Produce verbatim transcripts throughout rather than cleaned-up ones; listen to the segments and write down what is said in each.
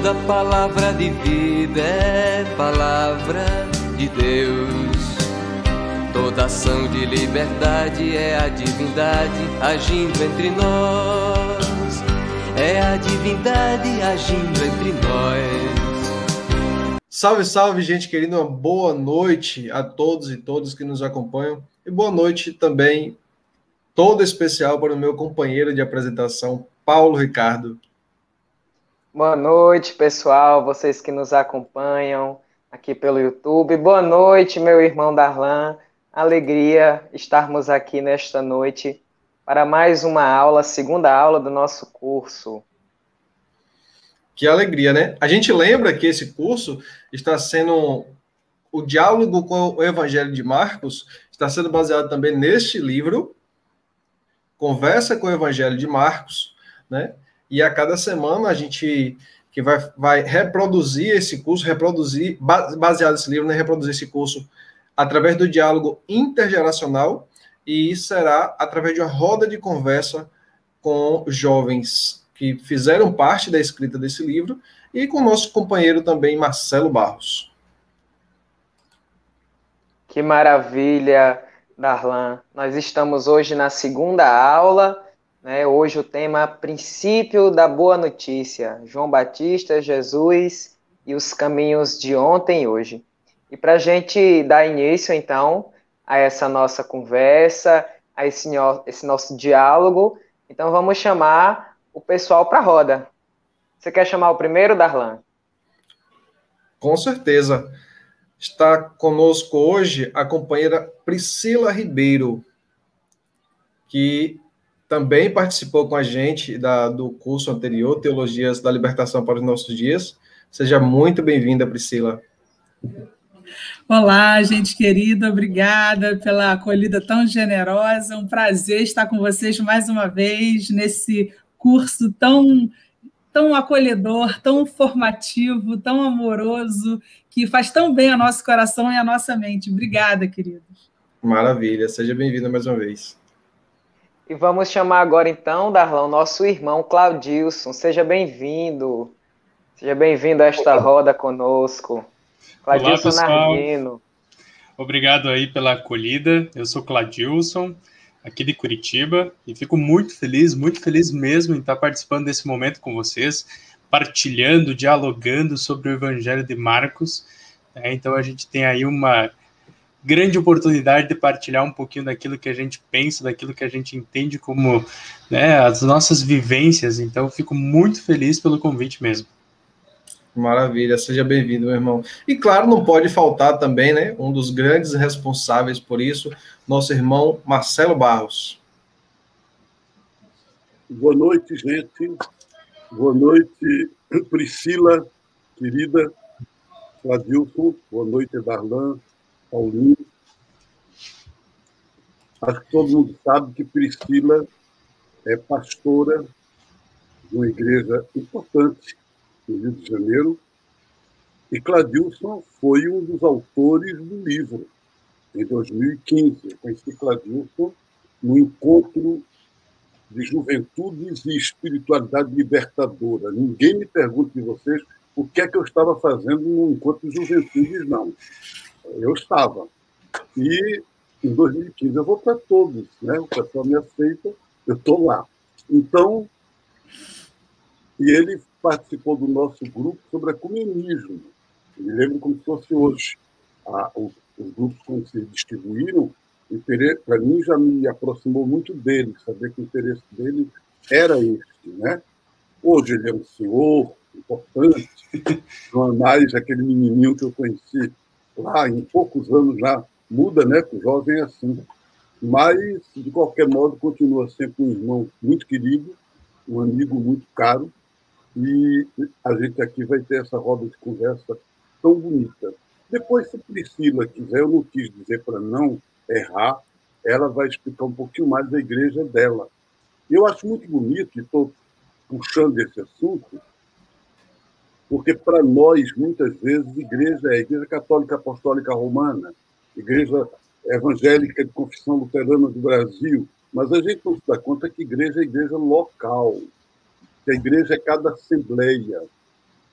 Toda palavra de vida é palavra de Deus. Toda ação de liberdade é a divindade agindo entre nós. É a divindade agindo entre nós. Salve, salve, gente querida. Uma boa noite a todos e todas que nos acompanham. E boa noite também, toda especial para o meu companheiro de apresentação, Paulo Ricardo. Boa noite, pessoal, vocês que nos acompanham aqui pelo YouTube. Boa noite, meu irmão Darlan. Alegria estarmos aqui nesta noite para mais uma aula, segunda aula do nosso curso. Que alegria, né? A gente lembra que esse curso está sendo... O diálogo com o Evangelho de Marcos está sendo baseado também neste livro, Conversa com o Evangelho de Marcos, né? E a cada semana a gente que vai, vai reproduzir esse curso, reproduzir, baseado nesse livro, né, reproduzir esse curso através do diálogo intergeracional, e isso será através de uma roda de conversa com jovens que fizeram parte da escrita desse livro e com o nosso companheiro também, Marcelo Barros. Que maravilha, Darlan. Nós estamos hoje na segunda aula. Né? Hoje o tema Princípio da Boa Notícia, João Batista, Jesus e os caminhos de ontem e hoje. E para a gente dar início, então, a essa nossa conversa, a esse, esse nosso diálogo, então vamos chamar o pessoal para a roda. Você quer chamar o primeiro, Darlan? Com certeza. Está conosco hoje a companheira Priscila Ribeiro, que também participou com a gente da, do curso anterior, Teologias da Libertação para os Nossos Dias. Seja muito bem-vinda, Priscila. Olá, gente querida, obrigada pela acolhida tão generosa. Um prazer estar com vocês mais uma vez nesse curso tão, tão acolhedor, tão formativo, tão amoroso, que faz tão bem ao nosso coração e à nossa mente. Obrigada, queridos. Maravilha, seja bem-vinda mais uma vez. E vamos chamar agora, então, Darlan, o nosso irmão Claudilson. Seja bem-vindo. Seja bem-vindo a esta roda conosco. Claudilson Nardino. Obrigado aí pela acolhida. Eu sou Claudilson, aqui de Curitiba, e fico muito feliz, muito feliz mesmo em estar participando desse momento com vocês, partilhando, dialogando sobre o Evangelho de Marcos. É, então a gente tem aí uma grande oportunidade de partilhar um pouquinho daquilo que a gente pensa, daquilo que a gente entende como, né, as nossas vivências. Então, fico muito feliz pelo convite mesmo. Maravilha, seja bem-vindo, meu irmão. E, claro, não pode faltar também, né, um dos grandes responsáveis por isso, nosso irmão Marcelo Barros. Boa noite, gente. Boa noite, Priscila, querida, Cladilson. Boa noite, Darlan, Paulinho. Acho que todo mundo sabe que Priscila é pastora de uma igreja importante no Rio de Janeiro, e Cladilson foi um dos autores do livro, em dois mil e quinze. Eu conheci Cladilson no encontro de juventudes e espiritualidade libertadora. Ninguém me pergunta de vocês o que é que eu estava fazendo no encontro de juventudes, não. Eu estava. E em dois mil e quinze eu vou para todos, né? O pessoal me aceita, eu estou lá. Então, e ele participou do nosso grupo sobre ecumenismo. Eu me lembro como se fosse hoje. Ah, os, os grupos, quando se distribuíram, para mim já me aproximou muito dele, saber que o interesse dele era esse, né? Hoje ele é um senhor importante, não é mais aquele menininho que eu conheci lá, em poucos anos já muda, né? Que o jovem é assim. Mas, de qualquer modo, continua sempre um irmão muito querido, um amigo muito caro, e a gente aqui vai ter essa roda de conversa tão bonita. Depois, se Priscila quiser, eu não quis dizer para não errar, ela vai explicar um pouquinho mais da igreja dela. Eu acho muito bonito, e estou puxando esse assunto, porque para nós, muitas vezes, igreja é a Igreja Católica Apostólica Romana, Igreja Evangélica de Confissão Luterana do Brasil, mas a gente não se dá conta que igreja é igreja local, que a igreja é cada assembleia.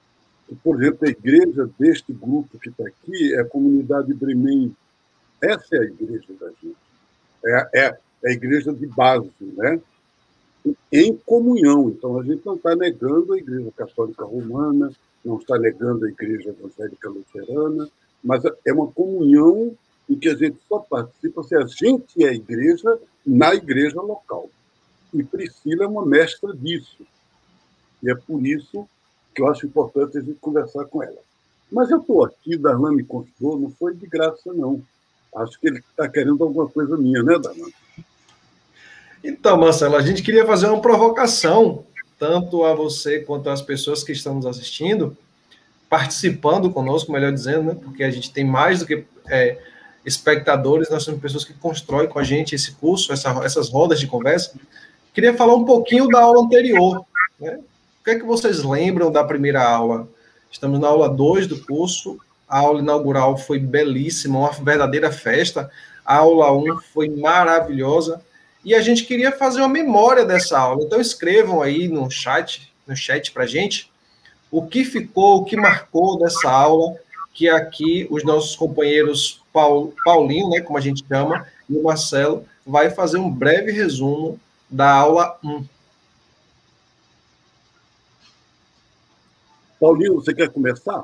Por exemplo, a igreja deste grupo que está aqui é a comunidade Bremen. Essa é a igreja da gente. É, é, é a igreja de base, né? Em comunhão. Então, a gente não está negando a Igreja Católica Romana, não está negando a Igreja Evangélica Luterana, mas é uma comunhão em que a gente só participa se a gente é a igreja na igreja local. E Priscila é uma mestra disso. E é por isso que eu acho importante a gente conversar com ela. Mas eu estou aqui, Darlan me convidou, não foi de graça, não. Acho que ele está querendo alguma coisa minha, né, Darlan? Então, Marcelo, a gente queria fazer uma provocação, tanto a você quanto às pessoas que estão nos assistindo, participando conosco, melhor dizendo, né? Porque a gente tem mais do que é, espectadores, nós somos pessoas que constroem com a gente esse curso, essa, essas rodas de conversa. Queria falar um pouquinho da aula anterior, né? O que é que vocês lembram da primeira aula? Estamos na aula dois do curso, a aula inaugural foi belíssima, uma verdadeira festa, a aula um foi maravilhosa, e a gente queria fazer uma memória dessa aula. Então escrevam aí no chat, no chat para a gente, o que ficou, o que marcou dessa aula, que aqui os nossos companheiros Paul, Paulinho, né, como a gente chama, e o Marcelo, vai fazer um breve resumo da aula um. Paulinho, você quer começar?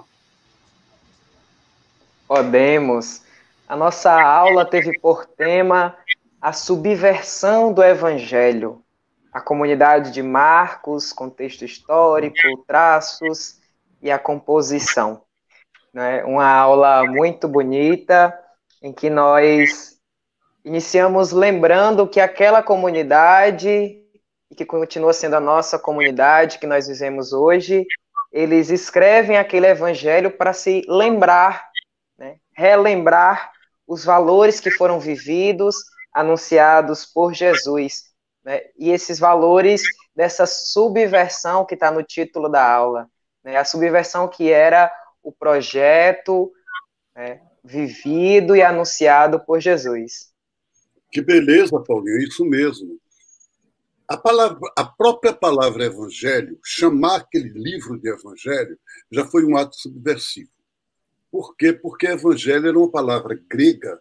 Podemos. A nossa aula teve por tema a subversão do Evangelho, a comunidade de Marcos, contexto histórico, traços e a composição. Né? Uma aula muito bonita, em que nós iniciamos lembrando que aquela comunidade, e que continua sendo a nossa comunidade que nós vivemos hoje, eles escrevem aquele Evangelho para se lembrar, né? Relembrar os valores que foram vividos, anunciados por Jesus, né? E esses valores dessa subversão que está no título da aula, né? A subversão que era o projeto, né, vivido e anunciado por Jesus. Que beleza, Paulinho, é isso mesmo. A, palavra, a própria palavra evangelho, chamar aquele livro de evangelho, já foi um ato subversivo. Por quê? Porque evangelho era uma palavra grega.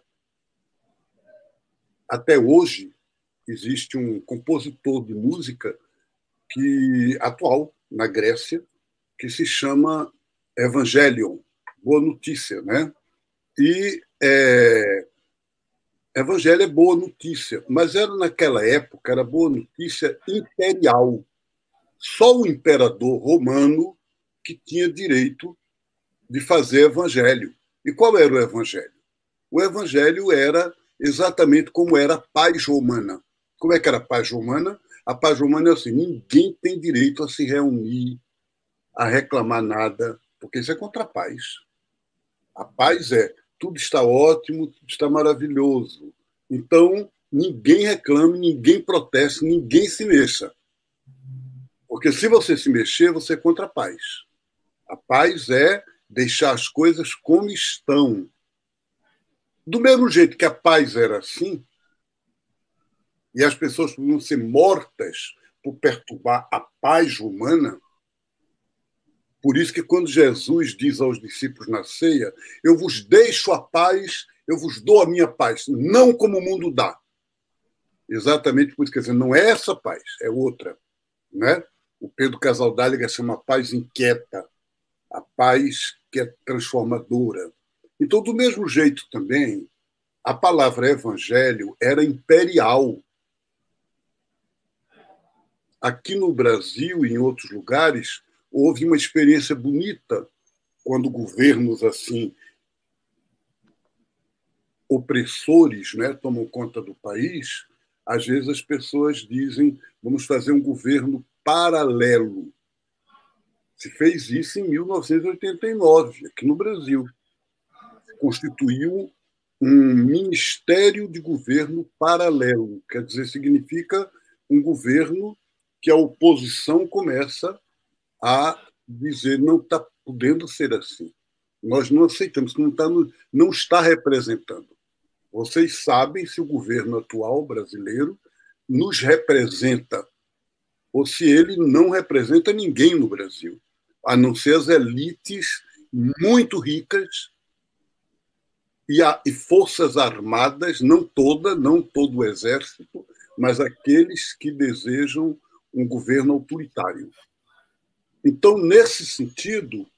Até hoje, existe um compositor de música que, atual, na Grécia, que se chama Evangelion, boa notícia, né? E é, Evangelho é boa notícia, mas era naquela época, era boa notícia imperial. Só o imperador romano que tinha direito de fazer evangelho. E qual era o evangelho? O evangelho era exatamente como era a paz romana. Como é que era a paz romana? A paz romana é assim, ninguém tem direito a se reunir, a reclamar nada, porque isso é contra a paz. A paz é, tudo está ótimo, tudo está maravilhoso. Então, ninguém reclame, ninguém proteste, ninguém se mexa. Porque se você se mexer, você é contra a paz. A paz é deixar as coisas como estão. Do mesmo jeito que a paz era assim, e as pessoas podiam ser mortas por perturbar a paz humana, por isso que quando Jesus diz aos discípulos na ceia, eu vos deixo a paz, eu vos dou a minha paz, não como o mundo dá. Exatamente por isso, quer dizer, não é essa paz, é outra. Né? O Pedro Casaldáliga chama paz inquieta, a paz que é transformadora. Então, do mesmo jeito também, a palavra evangelho era imperial. Aqui no Brasil e em outros lugares, houve uma experiência bonita quando governos assim opressores, né, tomam conta do país. Às vezes as pessoas dizem vamos fazer um governo paralelo. Se fez isso em mil novecentos e oitenta e nove, aqui no Brasil. Constituiu um ministério de governo paralelo. Quer dizer, significa um governo que a oposição começa a dizer não está podendo ser assim. Nós não aceitamos, não está, não está representando. Vocês sabem se o governo atual brasileiro nos representa ou se ele não representa ninguém no Brasil. a não ser as elites muito ricas e, a, e forças armadas, não toda, não todo o exército, mas aqueles que desejam um governo autoritário. Então, nesse sentido,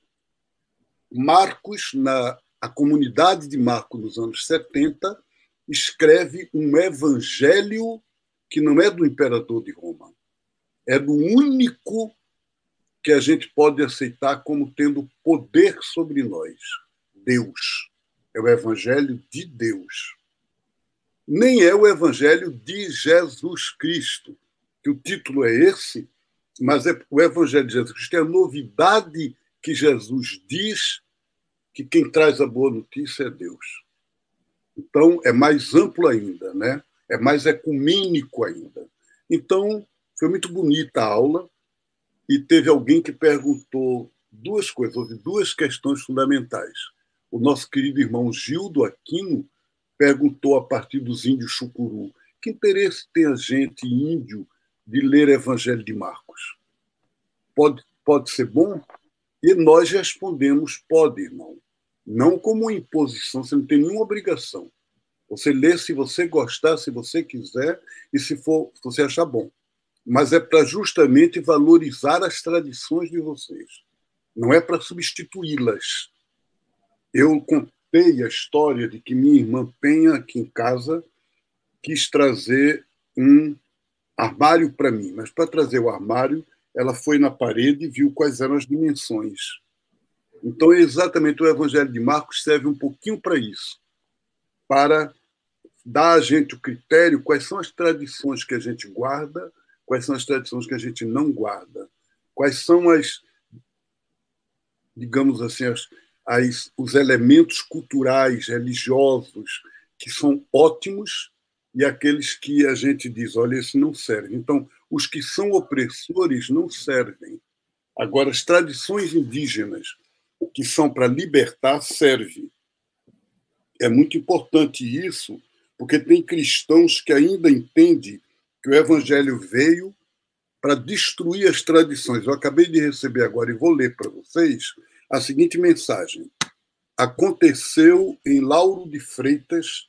Marcos, na a comunidade de Marcos nos anos setenta, escreve um evangelho que não é do imperador de Roma, é do único que a gente pode aceitar como tendo poder sobre nós, Deus. É o evangelho de Deus. Nem é o evangelho de Jesus Cristo, que o título é esse, mas é o evangelho de Jesus Cristo é a novidade que Jesus diz que quem traz a boa notícia é Deus. Então, é mais amplo ainda, né? É mais ecumênico ainda. Então, foi muito bonita a aula e teve alguém que perguntou duas coisas, houve duas questões fundamentais. O nosso querido irmão Gildo Aquino perguntou a partir dos índios Chucuru, que interesse tem a gente índio de ler Evangelho de Marcos? Pode, pode ser bom? E nós respondemos, pode, irmão. Não como imposição, você não tem nenhuma obrigação. Você lê se você gostar, se você quiser, e se for, se você achar bom. Mas é para justamente valorizar as tradições de vocês. Não é para substituí-las. Eu contei a história de que minha irmã Penha, aqui em casa, quis trazer um armário para mim. Mas para trazer o armário, ela foi na parede e viu quais eram as dimensões. Então, exatamente, o Evangelho de Marcos serve um pouquinho para isso, para dar a gente o critério, quais são as tradições que a gente guarda, quais são as tradições que a gente não guarda, quais são as, digamos assim, as, as, os elementos culturais, religiosos, que são ótimos, e aqueles que a gente diz, olha, esse não serve. Então, os que são opressores não servem. Agora, as tradições indígenas, que são para libertar, servem. É muito importante isso, porque tem cristãos que ainda entendem que o Evangelho veio para destruir as tradições. Eu acabei de receber agora, e vou ler para vocês, a seguinte mensagem. Aconteceu em Lauro de Freitas,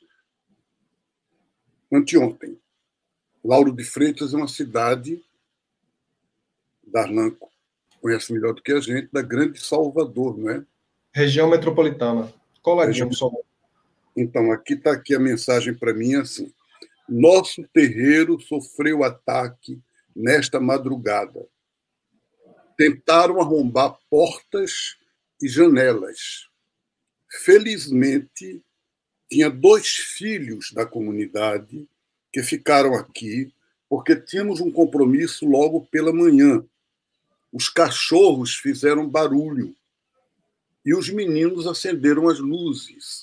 anteontem. Lauro de Freitas é uma cidade, Darlan conhece melhor do que a gente, da Grande Salvador, não é? Região metropolitana. Coladinho, Região... Então, aqui está aqui a mensagem para mim, assim. Nosso terreiro sofreu ataque nesta madrugada. Tentaram arrombar portas e janelas. Felizmente, tinha dois filhos da comunidade que ficaram aqui porque tínhamos um compromisso logo pela manhã. Os cachorros fizeram barulho e os meninos acenderam as luzes.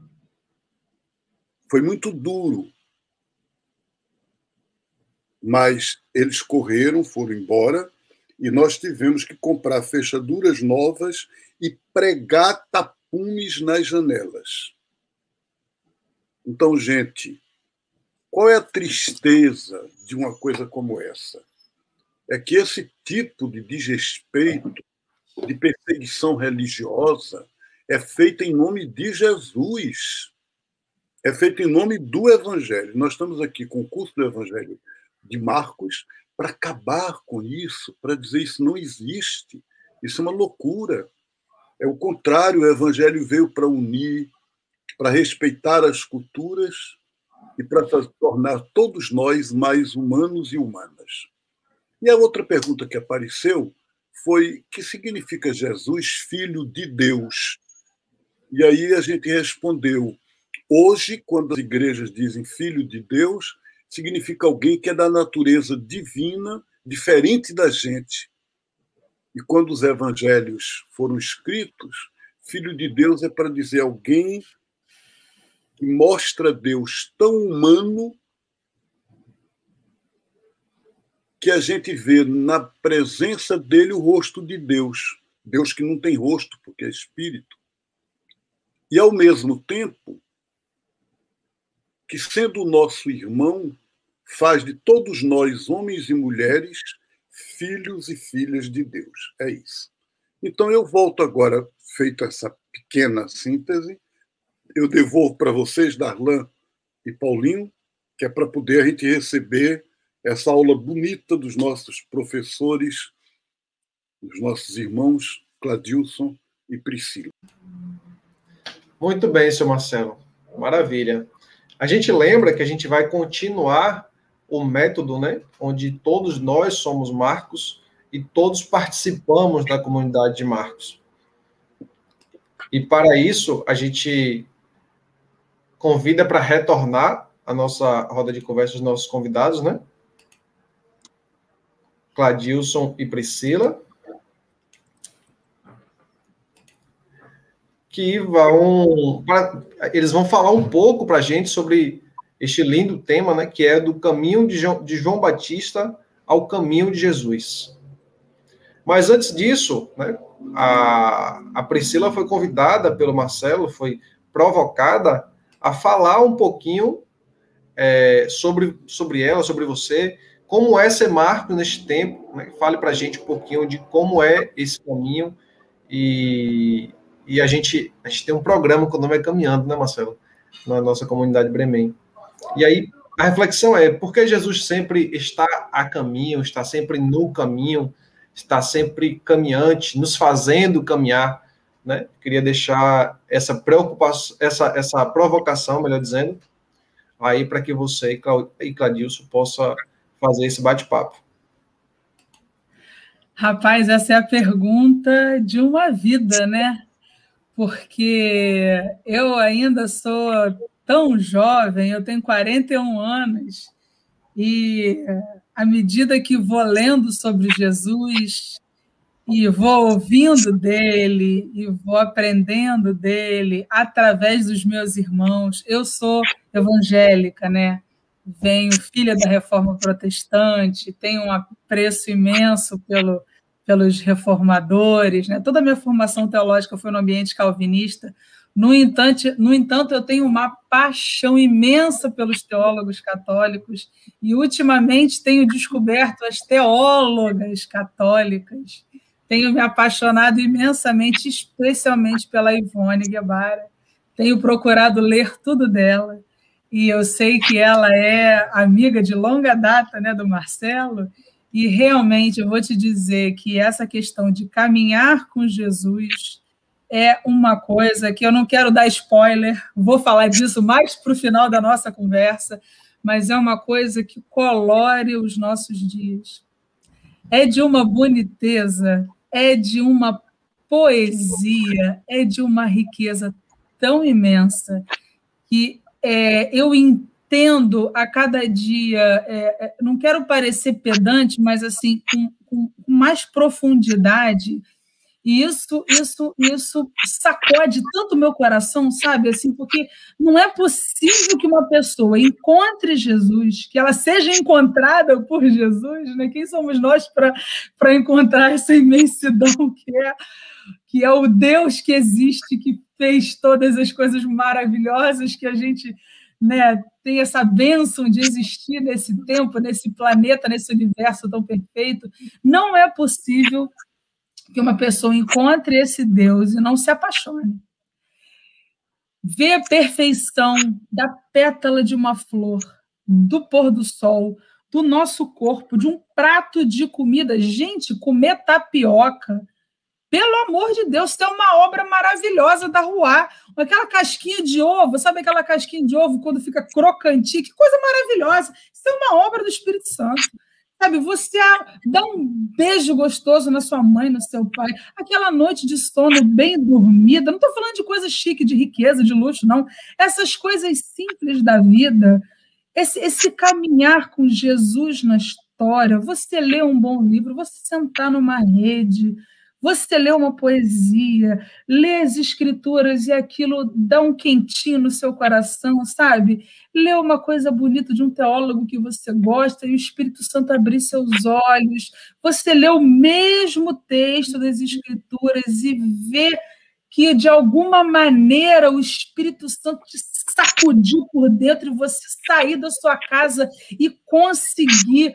Foi muito duro, mas eles correram, foram embora, e nós tivemos que comprar fechaduras novas e pregar tapumes nas janelas. Então, gente, qual é a tristeza de uma coisa como essa? É que esse tipo de desrespeito, de perseguição religiosa, é feito em nome de Jesus. É feito em nome do Evangelho. Nós estamos aqui com o curso do Evangelho de Marcos para acabar com isso, para dizer isso não existe. Isso é uma loucura. É o contrário, o Evangelho veio para unir, para respeitar as culturas e para tornar todos nós mais humanos e humanas. E a outra pergunta que apareceu foi: o que significa Jesus, filho de Deus? E aí a gente respondeu: hoje, quando as igrejas dizem filho de Deus, significa alguém que é da natureza divina, diferente da gente. E quando os evangelhos foram escritos, filho de Deus é para dizer alguém que mostra Deus tão humano que a gente vê na presença dele o rosto de Deus. Deus que não tem rosto, porque é espírito. E, ao mesmo tempo, que, sendo o nosso irmão, faz de todos nós, homens e mulheres, filhos e filhas de Deus. É isso. Então, eu volto agora, feita essa pequena síntese, eu devolvo para vocês, Darlan e Paulinho, que é para poder a gente receber essa aula bonita dos nossos professores, dos nossos irmãos Cladilson e Priscila. Muito bem, seu Marcelo. Maravilha. A gente lembra que a gente vai continuar o método, né, onde todos nós somos Marcos e todos participamos da comunidade de Marcos. E para isso, a gente convida para retornar a nossa roda de conversa dos nossos convidados, né? Cladilson e Priscila, que vão, pra, eles vão falar um pouco para a gente sobre este lindo tema, né, que é do caminho de João, de João Batista ao caminho de Jesus. Mas antes disso, né, a, a Priscila foi convidada pelo Marcelo, foi provocada a falar um pouquinho é, sobre, sobre ela, sobre você, como é ser Marcos neste tempo, né? Fale para a gente um pouquinho de como é esse caminho, e, e a, gente, a gente tem um programa que o nome é Caminhando, né, Marcelo? Na nossa comunidade Bremem. E aí, a reflexão é, por que Jesus sempre está a caminho, está sempre no caminho, está sempre caminhante, nos fazendo caminhar, né? Queria deixar essa preocupação, essa, essa provocação, melhor dizendo, aí para que você e Cladilson possam fazer esse bate-papo. Rapaz, essa é a pergunta de uma vida, né? Porque eu ainda sou tão jovem, eu tenho quarenta e um anos, e à medida que vou lendo sobre Jesus, e vou ouvindo dele, e vou aprendendo dele, através dos meus irmãos, eu sou evangélica, né? Venho filha da Reforma Protestante, tenho um apreço imenso pelo, pelos reformadores, né? Toda a minha formação teológica foi no ambiente calvinista. No entanto, no entanto, eu tenho uma paixão imensa pelos teólogos católicos e, ultimamente, tenho descoberto as teólogas católicas. Tenho me apaixonado imensamente, especialmente pela Ivone Guevara. Tenho procurado ler tudo dela. E eu sei que ela é amiga de longa data, né, do Marcelo, e realmente eu vou te dizer que essa questão de caminhar com Jesus é uma coisa que eu não quero dar spoiler, vou falar disso mais para o final da nossa conversa, mas é uma coisa que colore os nossos dias. É de uma boniteza, é de uma poesia, é de uma riqueza tão imensa que É, eu entendo a cada dia, é, não quero parecer pedante, mas assim, com, com mais profundidade, e isso, isso, isso sacode tanto o meu coração, sabe? Assim, porque não é possível que uma pessoa encontre Jesus, que ela seja encontrada por Jesus, né? Quem somos nós para encontrar essa imensidão que é, que é o Deus que existe, que fez todas as coisas maravilhosas, que a gente, né, tem essa bênção de existir nesse tempo, nesse planeta, nesse universo tão perfeito. Não é possível que uma pessoa encontre esse Deus e não se apaixone. Ver a perfeição da pétala de uma flor, do pôr do sol, do nosso corpo, de um prato de comida. Gente, comer tapioca, pelo amor de Deus, isso é uma obra maravilhosa da Ruá. Aquela casquinha de ovo, sabe aquela casquinha de ovo quando fica crocantinha? Que coisa maravilhosa. Isso é uma obra do Espírito Santo. Sabe, você dá um beijo gostoso na sua mãe, no seu pai, aquela noite de sono bem dormida. Não estou falando de coisa chique, de riqueza, de luxo, não. Essas coisas simples da vida, esse, esse caminhar com Jesus na história, você ler um bom livro, você sentar numa rede, você lê uma poesia, lê as escrituras e aquilo dá um quentinho no seu coração, sabe? Lê uma coisa bonita de um teólogo que você gosta e o Espírito Santo abrir seus olhos. Você lê o mesmo texto das escrituras e vê que, de alguma maneira, o Espírito Santo te sacudiu por dentro e você sair da sua casa e conseguir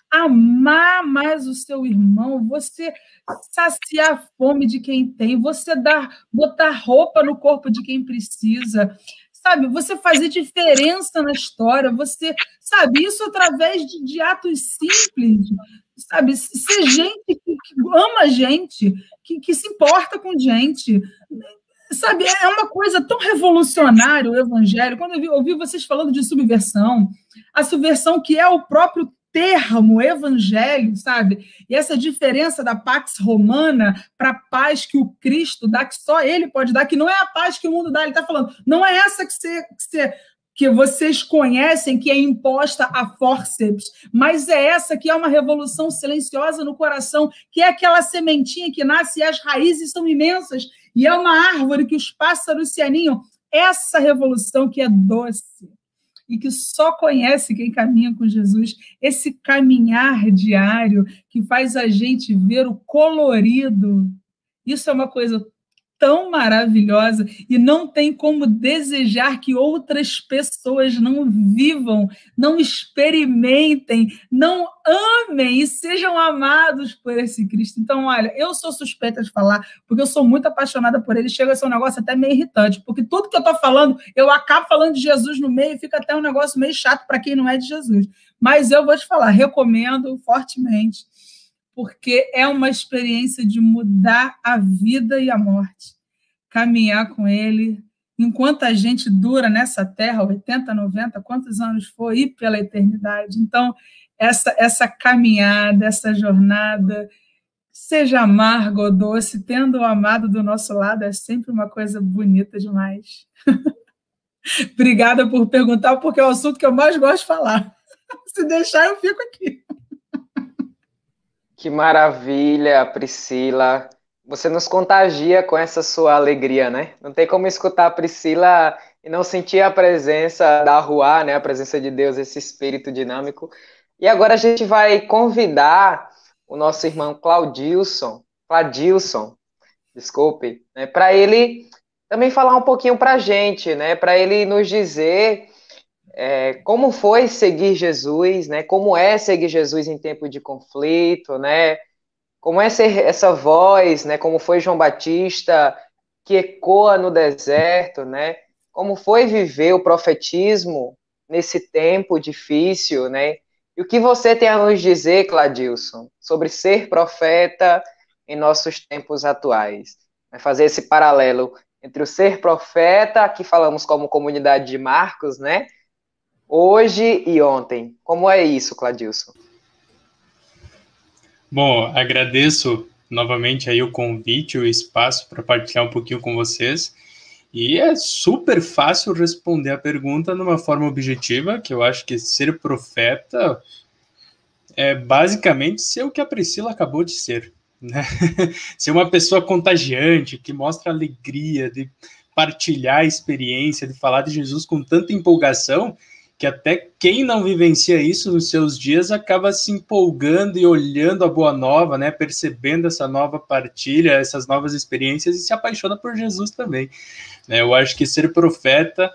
amar mais o seu irmão, você saciar a fome de quem tem, você dar, botar roupa no corpo de quem precisa, sabe? Você fazer diferença na história, você, sabe? Isso através de, de atos simples, sabe? Ser gente que, que ama a gente, que, que se importa com gente, sabe? É uma coisa tão revolucionária o evangelho. Quando eu vi, ouvi vocês falando de subversão, a subversão que é o próprio termo evangelho, sabe? E essa diferença da pax romana para a paz que o Cristo dá, que só ele pode dar, que não é a paz que o mundo dá, ele está falando, não é essa que, você, que, você, que vocês conhecem, que é imposta a forceps, mas é essa que é uma revolução silenciosa no coração, que é aquela sementinha que nasce e as raízes são imensas, e é uma árvore que os pássaros se aninham. Essa revolução que é doce, e que só conhece quem caminha com Jesus, esse caminhar diário que faz a gente ver o colorido, isso é uma coisa tão maravilhosa e não tem como desejar que outras pessoas não vivam, não experimentem, não amem e sejam amados por esse Cristo. Então, olha, eu sou suspeita de falar, porque eu sou muito apaixonada por ele, chega a ser um negócio até meio irritante, porque tudo que eu estou falando, eu acabo falando de Jesus no meio e fica até um negócio meio chato para quem não é de Jesus. Mas eu vou te falar, recomendo fortemente, porque é uma experiência de mudar a vida e a morte. Caminhar com ele, enquanto a gente dura nessa terra, oitenta, noventa, quantos anos for, e pela eternidade. Então, essa, essa caminhada, essa jornada, seja amargo ou doce, tendo o amado do nosso lado, é sempre uma coisa bonita demais. Obrigada por perguntar, porque é o assunto que eu mais gosto de falar. Se deixar, eu fico aqui. Que maravilha, Priscila. Você nos contagia com essa sua alegria, né? Não tem como escutar a Priscila e não sentir a presença da Ruá, né? A presença de Deus, esse espírito dinâmico. E agora a gente vai convidar o nosso irmão Claudilson, Cladilson, desculpe, né? Para ele também falar um pouquinho para a gente, né? Para ele nos dizer é, como foi seguir Jesus, né? Como é seguir Jesus em tempo de conflito, né? Como é ser essa voz, né? Como foi João Batista que ecoa no deserto, né? Como foi viver o profetismo nesse tempo difícil, né? E o que você tem a nos dizer, Cladilson, sobre ser profeta em nossos tempos atuais? Vai fazer esse paralelo entre o ser profeta, que falamos como comunidade de Marcos, né? Hoje e ontem. Como é isso, Cladilson? Bom, agradeço novamente aí o convite, o espaço para partilhar um pouquinho com vocês. E é super fácil responder a pergunta de uma forma objetiva, que eu acho que ser profeta é basicamente ser o que a Priscila acabou de ser, né? Ser uma pessoa contagiante, que mostra alegria de partilhar a experiência, de falar de Jesus com tanta empolgação, que até quem não vivencia isso nos seus dias acaba se empolgando e olhando a boa nova, né? Percebendo essa nova partilha, essas novas experiências e se apaixona por Jesus também. Eu acho que ser profeta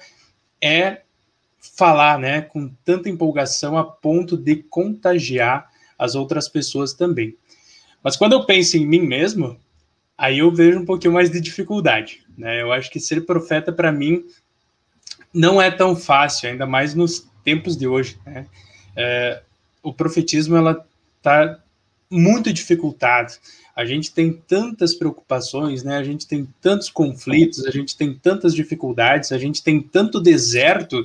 é falar, né, com tanta empolgação a ponto de contagiar as outras pessoas também. Mas quando eu penso em mim mesmo, aí eu vejo um pouquinho mais de dificuldade, né? Eu acho que ser profeta, para mim, não é tão fácil, ainda mais nos tempos de hoje, né? É, o profetismo, ela está muito dificultado. A gente tem tantas preocupações, né? A gente tem tantos conflitos, a gente tem tantas dificuldades, a gente tem tanto deserto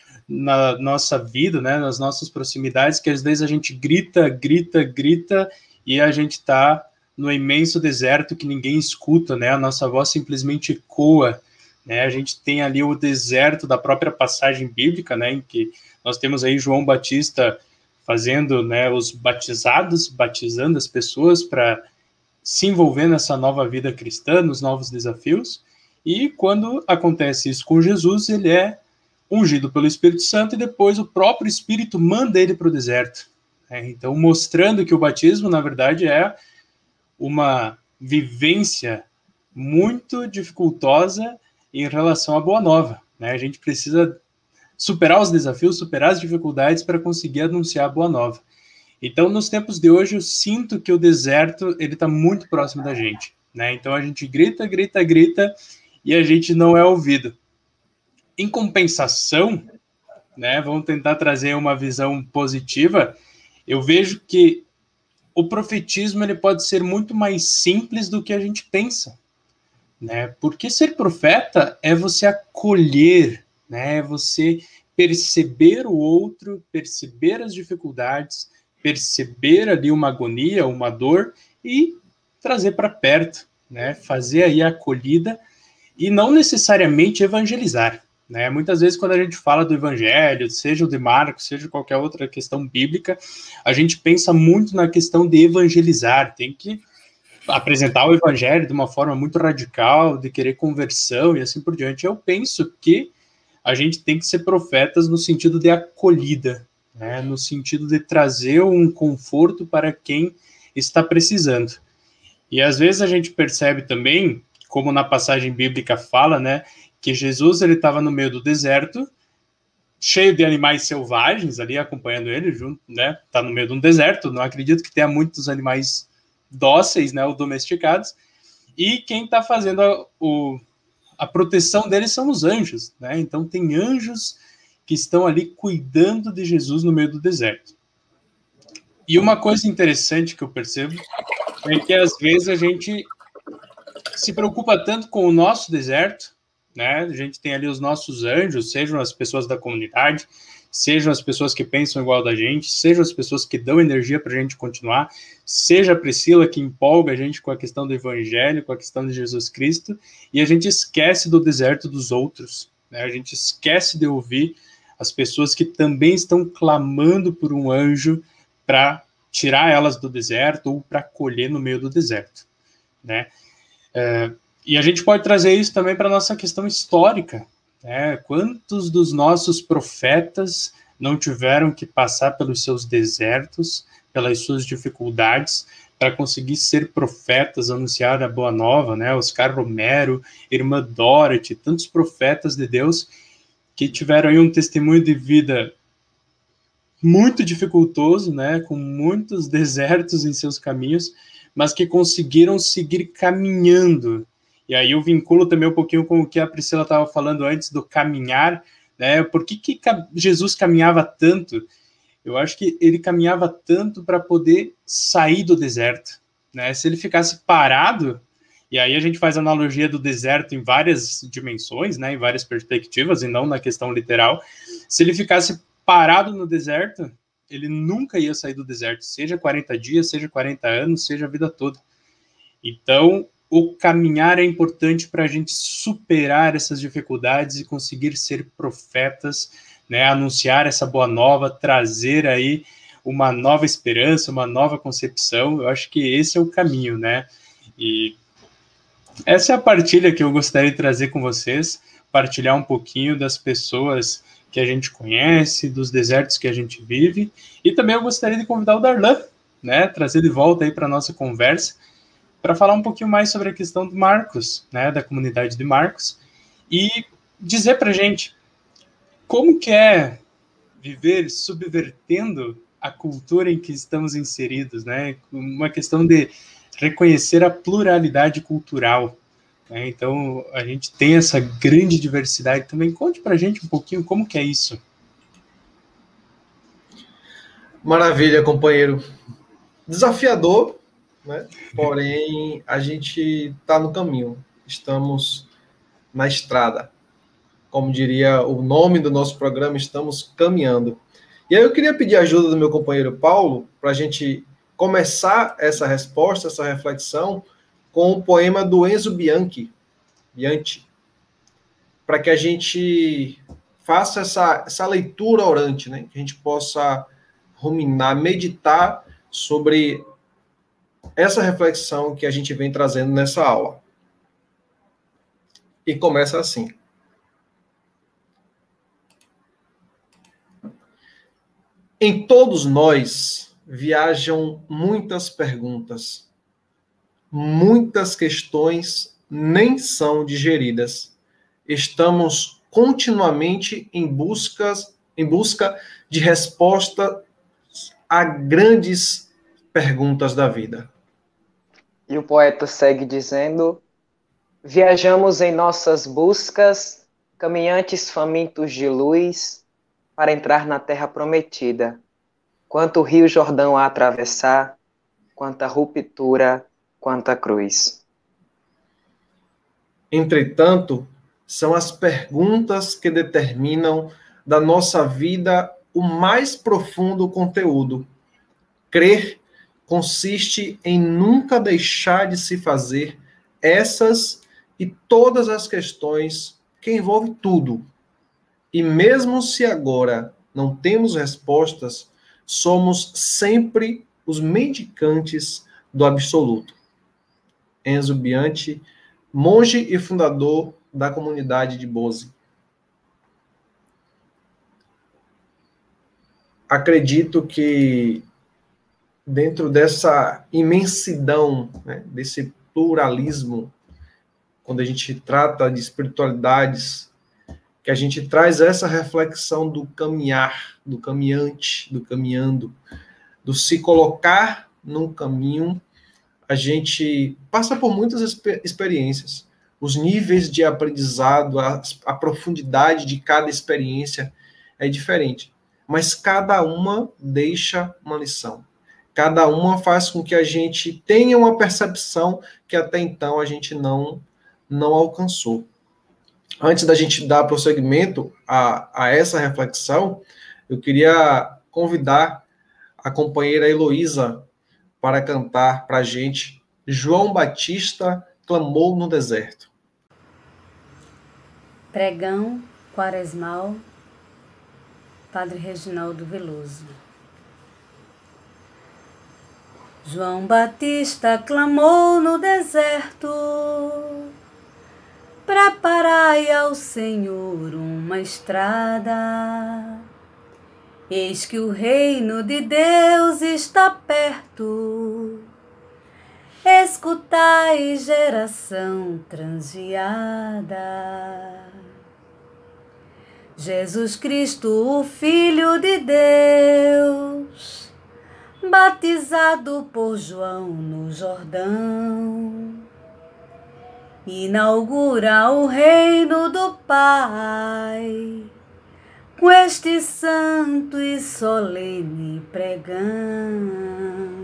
na nossa vida, né? Nas nossas proximidades, que às vezes a gente grita, grita, grita, e a gente está no imenso deserto que ninguém escuta, né? A nossa voz simplesmente ecoa, né? A gente tem ali o deserto da própria passagem bíblica, né? Em que nós temos aí João Batista fazendo, né, os batizados, batizando as pessoas para se envolver nessa nova vida cristã, nos novos desafios. E quando acontece isso com Jesus, ele é ungido pelo Espírito Santo e depois o próprio Espírito manda ele para o deserto. Né? Então, mostrando que o batismo, na verdade, é uma vivência muito dificultosa em relação à Boa Nova, né? A gente precisa superar os desafios, superar as dificuldades para conseguir anunciar a Boa Nova. Então, nos tempos de hoje, eu sinto que o deserto ele está muito próximo da gente, né? Então, a gente grita, grita, grita e a gente não é ouvido. Em compensação, né, vamos tentar trazer uma visão positiva, eu vejo que o profetismo ele pode ser muito mais simples do que a gente pensa, né? Porque ser profeta é você acolher, né? É você perceber o outro, perceber as dificuldades, perceber ali uma agonia, uma dor e trazer para perto, né? Fazer aí a acolhida e não necessariamente evangelizar, né? Muitas vezes quando a gente fala do evangelho, seja o de Marcos, seja qualquer outra questão bíblica, a gente pensa muito na questão de evangelizar, tem que apresentar o evangelho de uma forma muito radical, de querer conversão e assim por diante. Eu penso que a gente tem que ser profetas no sentido de acolhida, né? No sentido de trazer um conforto para quem está precisando. E às vezes a gente percebe também, como na passagem bíblica fala, né, que Jesus ele estava no meio do deserto, cheio de animais selvagens ali acompanhando ele, junto, né? Tá no meio de um deserto, não acredito que tenha muitos animais dóceis, né, ou domesticados. E quem está fazendo a, o, a proteção deles são os anjos, né? Então tem anjos que estão ali cuidando de Jesus no meio do deserto. E uma coisa interessante que eu percebo é que às vezes a gente se preocupa tanto com o nosso deserto, né? A gente tem ali os nossos anjos, sejam as pessoas da comunidade, sejam as pessoas que pensam igual da gente, sejam as pessoas que dão energia para a gente continuar, seja a Priscila que empolga a gente com a questão do evangelho, com a questão de Jesus Cristo, e a gente esquece do deserto dos outros, né? A gente esquece de ouvir as pessoas que também estão clamando por um anjo para tirar elas do deserto ou para acolher no meio do deserto, né? É, e a gente pode trazer isso também para a nossa questão histórica, né? Quantos dos nossos profetas não tiveram que passar pelos seus desertos, pelas suas dificuldades, para conseguir ser profetas, anunciar a boa nova, né? Oscar Romero, Irmã Dorothy, tantos profetas de Deus que tiveram aí um testemunho de vida muito dificultoso, né? Com muitos desertos em seus caminhos, mas que conseguiram seguir caminhando. E aí eu vinculo também um pouquinho com o que a Priscila estava falando antes do caminhar, né? Por que, que Jesus caminhava tanto? Eu acho que ele caminhava tanto para poder sair do deserto, né? Se ele ficasse parado, e aí a gente faz analogia do deserto em várias dimensões, né? Em várias perspectivas, e não na questão literal. Se ele ficasse parado no deserto, ele nunca ia sair do deserto, seja quarenta dias, seja quarenta anos, seja a vida toda. Então, o caminhar é importante para a gente superar essas dificuldades e conseguir ser profetas, né, anunciar essa boa nova, trazer aí uma nova esperança, uma nova concepção. Eu acho que esse é o caminho, né? E essa é a partilha que eu gostaria de trazer com vocês, partilhar um pouquinho das pessoas que a gente conhece, dos desertos que a gente vive, e também eu gostaria de convidar o Darlan, né, trazer de volta aí para a nossa conversa, para falar um pouquinho mais sobre a questão do Marcos, né, da comunidade de Marcos, e dizer para a gente como que é viver subvertendo a cultura em que estamos inseridos, né, uma questão de reconhecer a pluralidade cultural, né? Então a gente tem essa grande diversidade também. Conte para a gente um pouquinho como que é isso. Maravilha, companheiro. Desafiador, né? Porém, a gente está no caminho, estamos na estrada. Como diria o nome do nosso programa, estamos caminhando. E aí eu queria pedir a ajuda do meu companheiro Paulo para a gente começar essa resposta, essa reflexão, com o poema do Enzo Bianchi, Bianchi, para que a gente faça essa, essa leitura orante, né? Que a gente possa ruminar, meditar sobre essa reflexão que a gente vem trazendo nessa aula. E começa assim. Em todos nós viajam muitas perguntas. Muitas questões nem são digeridas. Estamos continuamente em busca, em busca de respostas a grandes perguntas da vida. E o poeta segue dizendo: viajamos em nossas buscas, caminhantes famintos de luz, para entrar na terra prometida. Quanto rio Jordão a atravessar, quanta ruptura, quanta cruz. Entretanto, são as perguntas que determinam da nossa vida o mais profundo conteúdo. Crer consiste em nunca deixar de se fazer essas e todas as questões que envolvem tudo. E mesmo se agora não temos respostas, somos sempre os mendicantes do absoluto. Enzo Bianchi, monge e fundador da comunidade de Boze. Acredito que dentro dessa imensidão, né, desse pluralismo, quando a gente trata de espiritualidades, que a gente traz essa reflexão do caminhar, do caminhante, do caminhando, do se colocar num caminho, a gente passa por muitas exper- experiências. Os níveis de aprendizado, a, a profundidade de cada experiência é diferente. Mas cada uma deixa uma lição. Cada uma faz com que a gente tenha uma percepção que até então a gente não, não alcançou. Antes da gente dar prosseguimento a, a essa reflexão, eu queria convidar a companheira Heloísa para cantar para a gente João Batista clamou no deserto. Pregão quaresmal, Padre Reginaldo Veloso. João Batista clamou no deserto: preparai ao Senhor uma estrada. Eis que o reino de Deus está perto. Escutai, geração transviada. Jesus Cristo, o Filho de Deus, batizado por João no Jordão, inaugura o reino do Pai com este santo e solene pregão.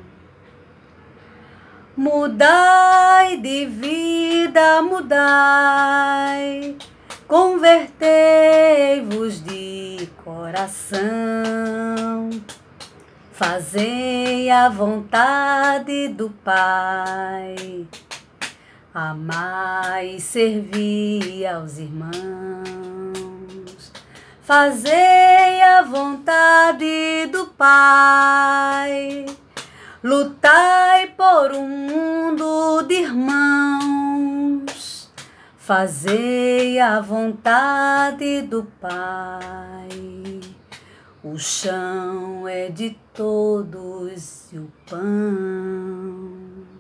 Mudai de vida, mudai, convertei-vos de coração, fazei a vontade do Pai, amai e servi aos irmãos, fazei a vontade do Pai, lutai por um mundo de irmãos, fazei a vontade do Pai. O chão é de todos e o pão.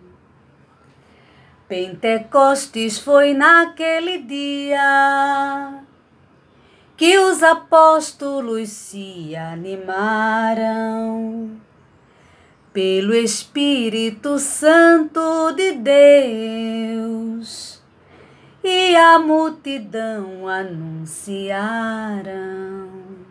Pentecostes foi naquele dia que os apóstolos se animaram pelo Espírito Santo de Deus e a multidão anunciaram.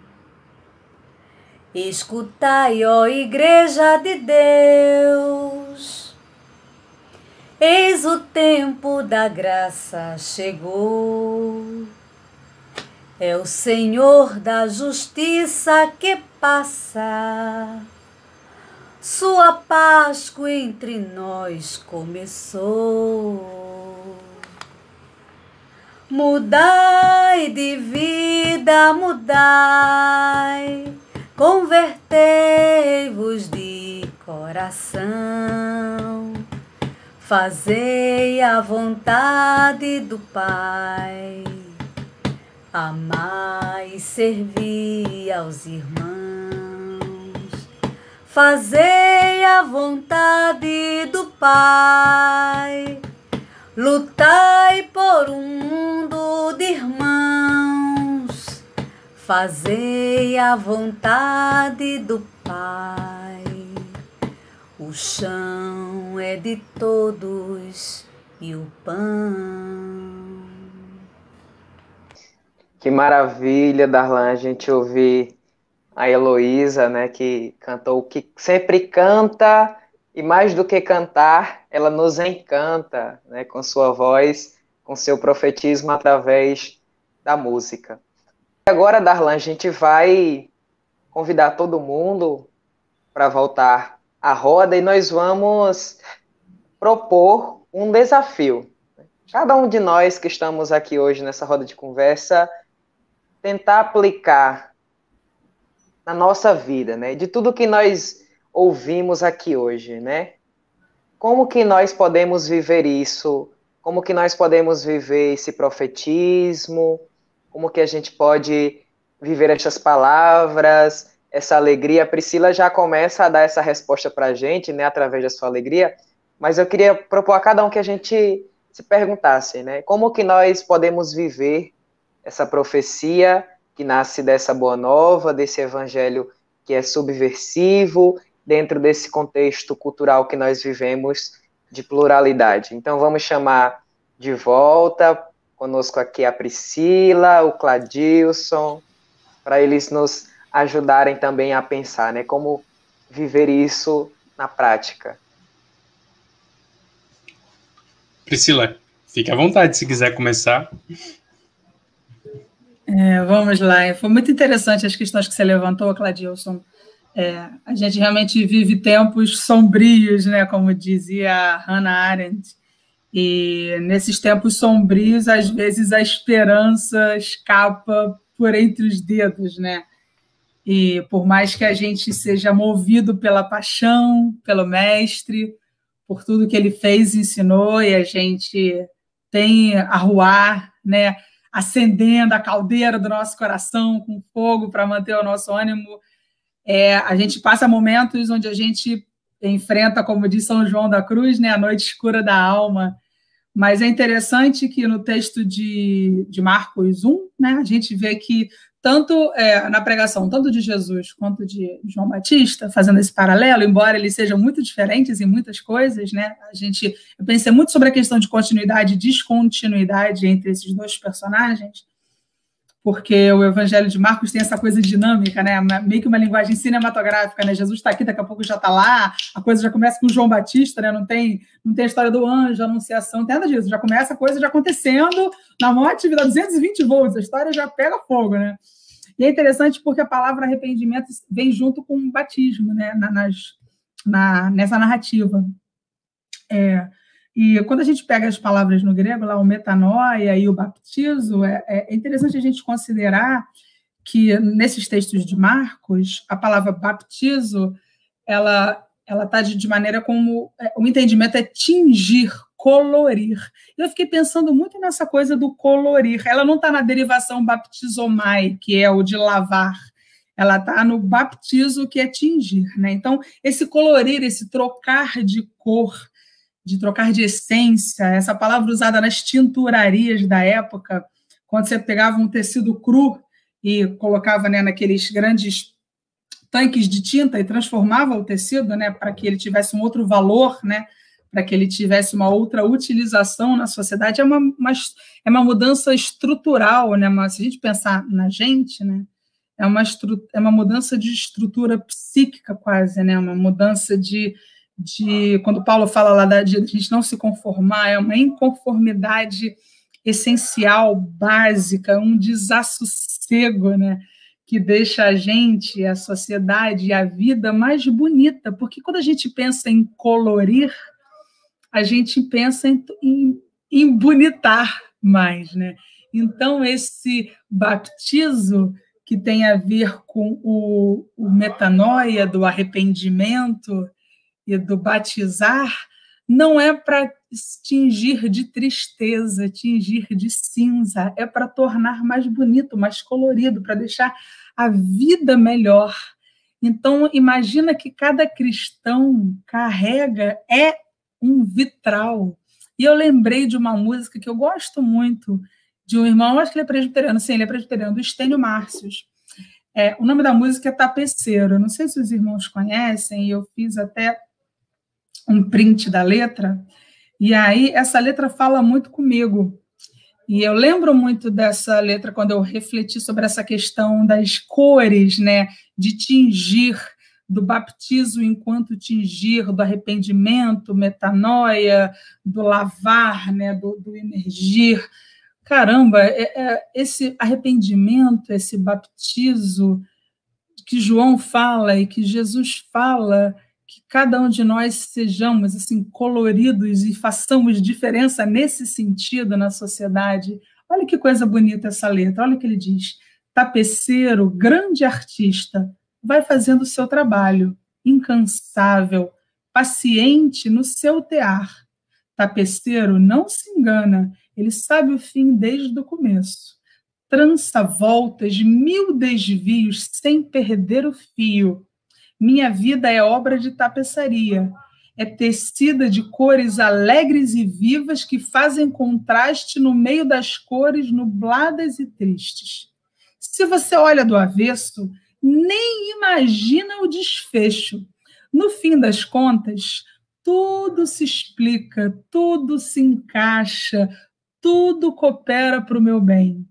Escutai, ó Igreja de Deus, eis o tempo da graça chegou. É o Senhor da justiça que passa, sua Páscoa entre nós começou. Mudai de vida, mudai, convertei-vos de coração, fazei a vontade do Pai, amai e servi aos irmãos, fazei a vontade do Pai, lutai por um mundo de irmãos, fazei a vontade do Pai. O chão é de todos e o pão. Que maravilha, Darlan, a gente ouvir a Heloísa, né, que cantou o que sempre canta, e mais do que cantar, ela nos encanta, né, com sua voz, com seu profetismo através da música. Agora, Darlan, a gente vai convidar todo mundo para voltar à roda e nós vamos propor um desafio. Cada um de nós que estamos aqui hoje nessa roda de conversa, tentar aplicar na nossa vida, né? De tudo que nós ouvimos aqui hoje, né? Como que nós podemos viver isso? Como que nós podemos viver esse profetismo? Como que a gente pode viver essas palavras, essa alegria? A Priscila já começa a dar essa resposta para a gente, né? Através da sua alegria. Mas eu queria propor a cada um que a gente se perguntasse, né? Como que nós podemos viver essa profecia que nasce dessa boa nova, desse evangelho que é subversivo, dentro desse contexto cultural que nós vivemos de pluralidade. Então vamos chamar de volta conosco aqui a Priscila, o Cladilson, para eles nos ajudarem também a pensar, né, como viver isso na prática. Priscila, fique à vontade se quiser começar. É, vamos lá, foi muito interessante as questões que você levantou, Cladilson. É, a gente realmente vive tempos sombrios, né, como dizia Hannah Arendt, e nesses tempos sombrios, às vezes, a esperança escapa por entre os dedos, né? E por mais que a gente seja movido pela paixão, pelo Mestre, por tudo que ele fez e ensinou, e a gente tem a ruar, né, acendendo a caldeira do nosso coração com fogo para manter o nosso ânimo, é, a gente passa momentos onde a gente enfrenta, como diz São João da Cruz, né, a noite escura da alma. Mas é interessante que no texto de, de Marcos um, né, a gente vê que tanto é, na pregação, tanto de Jesus quanto de João Batista, fazendo esse paralelo, embora eles sejam muito diferentes em muitas coisas, né, a gente, eu pensei muito sobre a questão de continuidade e descontinuidade entre esses dois personagens, porque o Evangelho de Marcos tem essa coisa dinâmica, né, meio que uma linguagem cinematográfica, né, Jesus está aqui, daqui a pouco já está lá, a coisa já começa com João Batista, né, não tem, não tem a história do anjo, a anunciação, não tem nada disso, já começa a coisa já acontecendo na maior atividade, duzentos e vinte volts, a história já pega fogo, né. E é interessante porque a palavra arrependimento vem junto com o batismo, né, nas, na, nessa narrativa. É, e quando a gente pega as palavras no grego, lá o metanoia e o baptizo, é, é interessante a gente considerar que nesses textos de Marcos, a palavra baptizo, ela ela está de, de maneira como é, o entendimento é tingir, colorir. Eu fiquei pensando muito nessa coisa do colorir. Ela não está na derivação baptizomai, que é o de lavar. Ela está no baptizo, que é tingir, né? Então, esse colorir, esse trocar de cor, de trocar de essência, essa palavra usada nas tinturarias da época, quando você pegava um tecido cru e colocava, né, naqueles grandes tanques de tinta e transformava o tecido, né, para que ele tivesse um outro valor, né, para que ele tivesse uma outra utilização na sociedade, é uma, uma, é uma mudança estrutural, né, mas se a gente pensar na gente, né, é uma, estru, é uma mudança de estrutura psíquica quase, né, uma mudança de, de quando Paulo fala lá da, de a gente não se conformar, é uma inconformidade essencial, básica, um desassossego, né, que deixa a gente, a sociedade e a vida mais bonita, porque quando a gente pensa em colorir, a gente pensa em, em, em bonitar mais, né? Então, esse baptizo que tem a ver com o, o metanoia, do arrependimento e do batizar, não é para tingir de tristeza, tingir de cinza, é para tornar mais bonito, mais colorido, para deixar a vida melhor. Então, imagina que cada cristão carrega, é um vitral. E eu lembrei de uma música que eu gosto muito, de um irmão, acho que ele é presbiteriano, sim, ele é presbiteriano, do Estênio Márcios. É, o nome da música é Tapeceiro, não sei se os irmãos conhecem, eu fiz até um print da letra, e aí essa letra fala muito comigo. E eu lembro muito dessa letra quando eu refleti sobre essa questão das cores, né, de tingir, do batismo enquanto tingir, do arrependimento, metanoia, do lavar, né, do, do imergir. Caramba, é, é, esse arrependimento, esse batismo que João fala e que Jesus fala, que cada um de nós sejamos assim coloridos e façamos diferença nesse sentido na sociedade. Olha que coisa bonita essa letra, olha o que ele diz. Tapeceiro, grande artista, vai fazendo o seu trabalho, incansável, paciente no seu tear. Tapeceiro não se engana, ele sabe o fim desde o começo. Trança voltas, mil desvios, sem perder o fio. Minha vida é obra de tapeçaria, é tecida de cores alegres e vivas que fazem contraste no meio das cores nubladas e tristes. Se você olha do avesso, nem imagina o desfecho. No fim das contas, tudo se explica, tudo se encaixa, tudo coopera para o meu bem.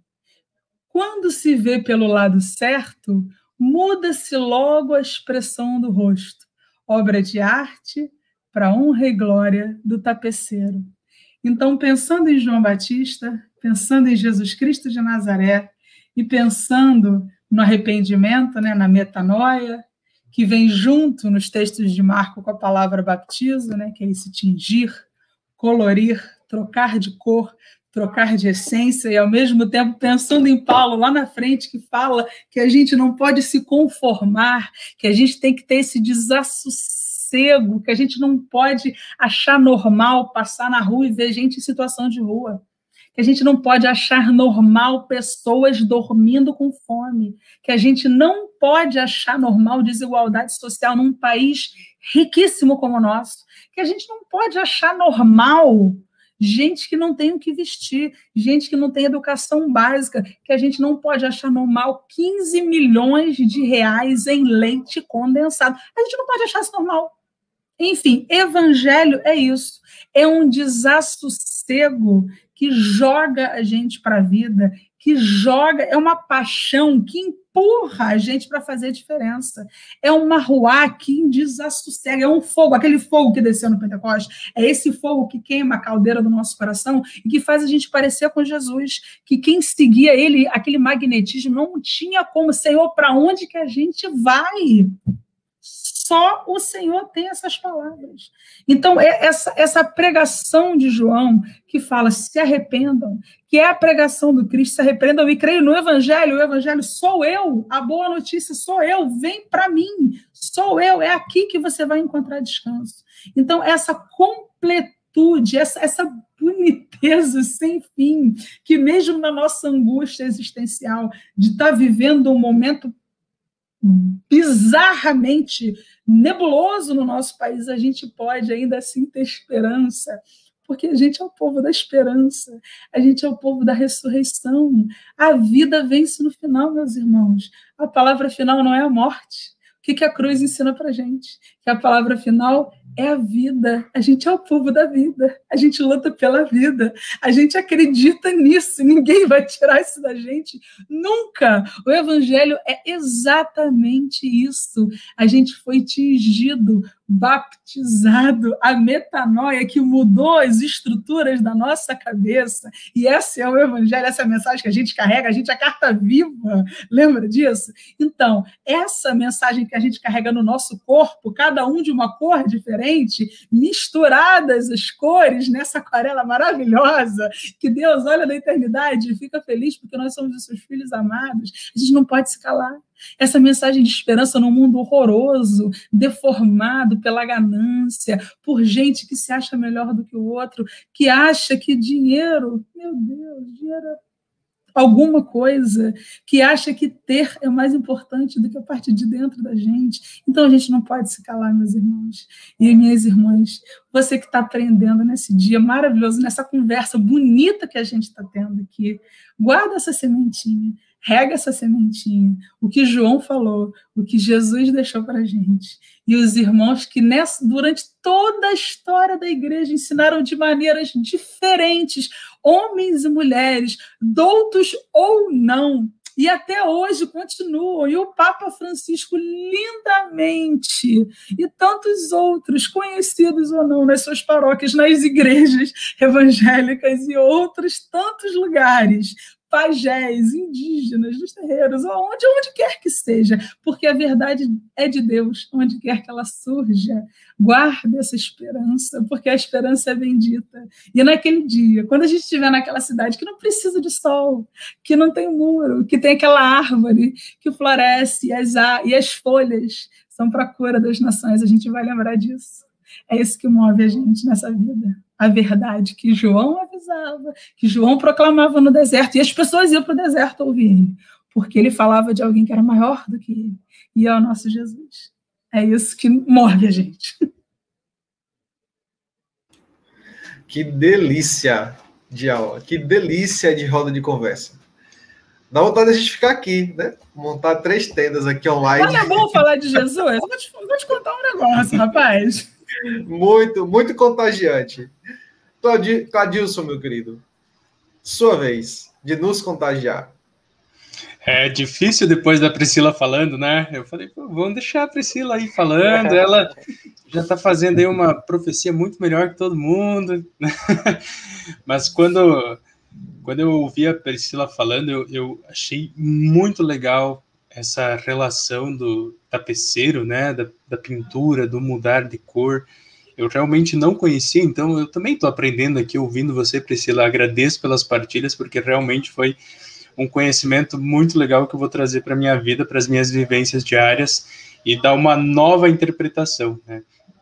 Quando se vê pelo lado certo, muda-se logo a expressão do rosto. Obra de arte para a honra e glória do tapeceiro. Então, pensando em João Batista, pensando em Jesus Cristo de Nazaré e pensando no arrependimento, né, na metanoia, que vem junto nos textos de Marco com a palavra baptizo, né, que é esse tingir, colorir, trocar de cor, trocar de essência, e ao mesmo tempo pensando em Paulo lá na frente, que fala que a gente não pode se conformar, que a gente tem que ter esse desassossego, que a gente não pode achar normal passar na rua e ver gente em situação de rua, que a gente não pode achar normal pessoas dormindo com fome, que a gente não pode achar normal desigualdade social num país riquíssimo como o nosso, que a gente não pode achar normal gente que não tem o que vestir, gente que não tem educação básica, que a gente não pode achar normal quinze milhões de reais em leite condensado. A gente não pode achar isso normal. Enfim, evangelho é isso. É um desassossego que joga a gente para a vida, que joga, é uma paixão que empurra a gente para fazer diferença. É uma ruá que desassossega, é um fogo, aquele fogo que desceu no Pentecostes, é esse fogo que queima a caldeira do nosso coração e que faz a gente parecer com Jesus, que quem seguia ele, aquele magnetismo, não tinha como, Senhor, para onde que a gente vai? Só o Senhor tem essas palavras. Então, é essa, essa pregação de João, que fala, se arrependam, que é a pregação do Cristo, se arrependam e creio no Evangelho, o Evangelho sou eu, a boa notícia sou eu, vem para mim, sou eu, é aqui que você vai encontrar descanso. Então, essa completude, essa, essa boniteza sem fim, que mesmo na nossa angústia existencial, de estar vivendo um momento bizarramente nebuloso no nosso país, a gente pode ainda assim ter esperança, porque a gente é o povo da esperança, a gente é o povo da ressurreição. A vida vence no final, meus irmãos. A palavra final não é a morte. O que que a cruz ensina para a gente? Que a palavra final é a vida. A gente é o povo da vida. A gente luta pela vida. A gente acredita nisso. Ninguém vai tirar isso da gente. Nunca. O evangelho é exatamente isso. A gente foi tingido, baptizado, a metanoia que mudou as estruturas da nossa cabeça. E esse é o evangelho, essa é a mensagem que a gente carrega. A gente é a carta viva. Lembra disso? Então, essa mensagem que a gente carrega no nosso corpo, cada um de uma cor diferente, misturadas as cores nessa aquarela maravilhosa, que Deus olha da eternidade e fica feliz porque nós somos os seus filhos amados. A gente não pode se calar. Essa mensagem de esperança num mundo horroroso, deformado pela ganância, por gente que se acha melhor do que o outro, que acha que dinheiro, meu Deus, dinheiro é alguma coisa, que acha que ter é mais importante do que a parte de dentro da gente. Então, a gente não pode se calar, meus irmãos e minhas irmãs. Você que está aprendendo nesse dia maravilhoso, nessa conversa bonita que a gente está tendo aqui, guarda essa sementinha, rega essa sementinha, o que João falou, o que Jesus deixou para a gente. E os irmãos que nessa, durante toda a história da igreja ensinaram de maneiras diferentes, homens e mulheres, doutos ou não, e até hoje continuam, e o Papa Francisco lindamente, e tantos outros, conhecidos ou não, nas suas paróquias, nas igrejas evangélicas e outros tantos lugares, pajés, indígenas, nos terreiros, onde, onde quer que seja, porque a verdade é de Deus, onde quer que ela surja. Guarde essa esperança, porque a esperança é bendita. E naquele dia, quando a gente estiver naquela cidade que não precisa de sol, que não tem muro, que tem aquela árvore que floresce, e as, e as folhas são para a cura das nações, a gente vai lembrar disso. É isso que move a gente nessa vida. A verdade que João avisava, que João proclamava no deserto, e as pessoas iam para o deserto ouvir ele, porque ele falava de alguém que era maior do que ele, e é o nosso Jesus. É isso que move a gente. Que delícia de aula, que delícia de roda de conversa. Dá vontade de a gente ficar aqui, né? Montar três tendas aqui online. Não é bom falar de Jesus? Eu vou te, vou te contar um negócio, rapaz. Muito, muito contagiante. Cladilson, meu querido, sua vez de nos contagiar. É difícil depois da Priscila falando, né? Eu falei, pô, vamos deixar a Priscila aí falando, ela já está fazendo aí uma profecia muito melhor que todo mundo. Mas quando, quando eu ouvi a Priscila falando, eu, eu achei muito legal essa relação do tapeceiro, né? Da, da pintura, do mudar de cor. Eu realmente não conhecia, então eu também estou aprendendo aqui, ouvindo você, Priscila. Agradeço pelas partilhas, porque realmente foi um conhecimento muito legal que eu vou trazer para a minha vida, para as minhas vivências diárias, e dar uma nova interpretação, né?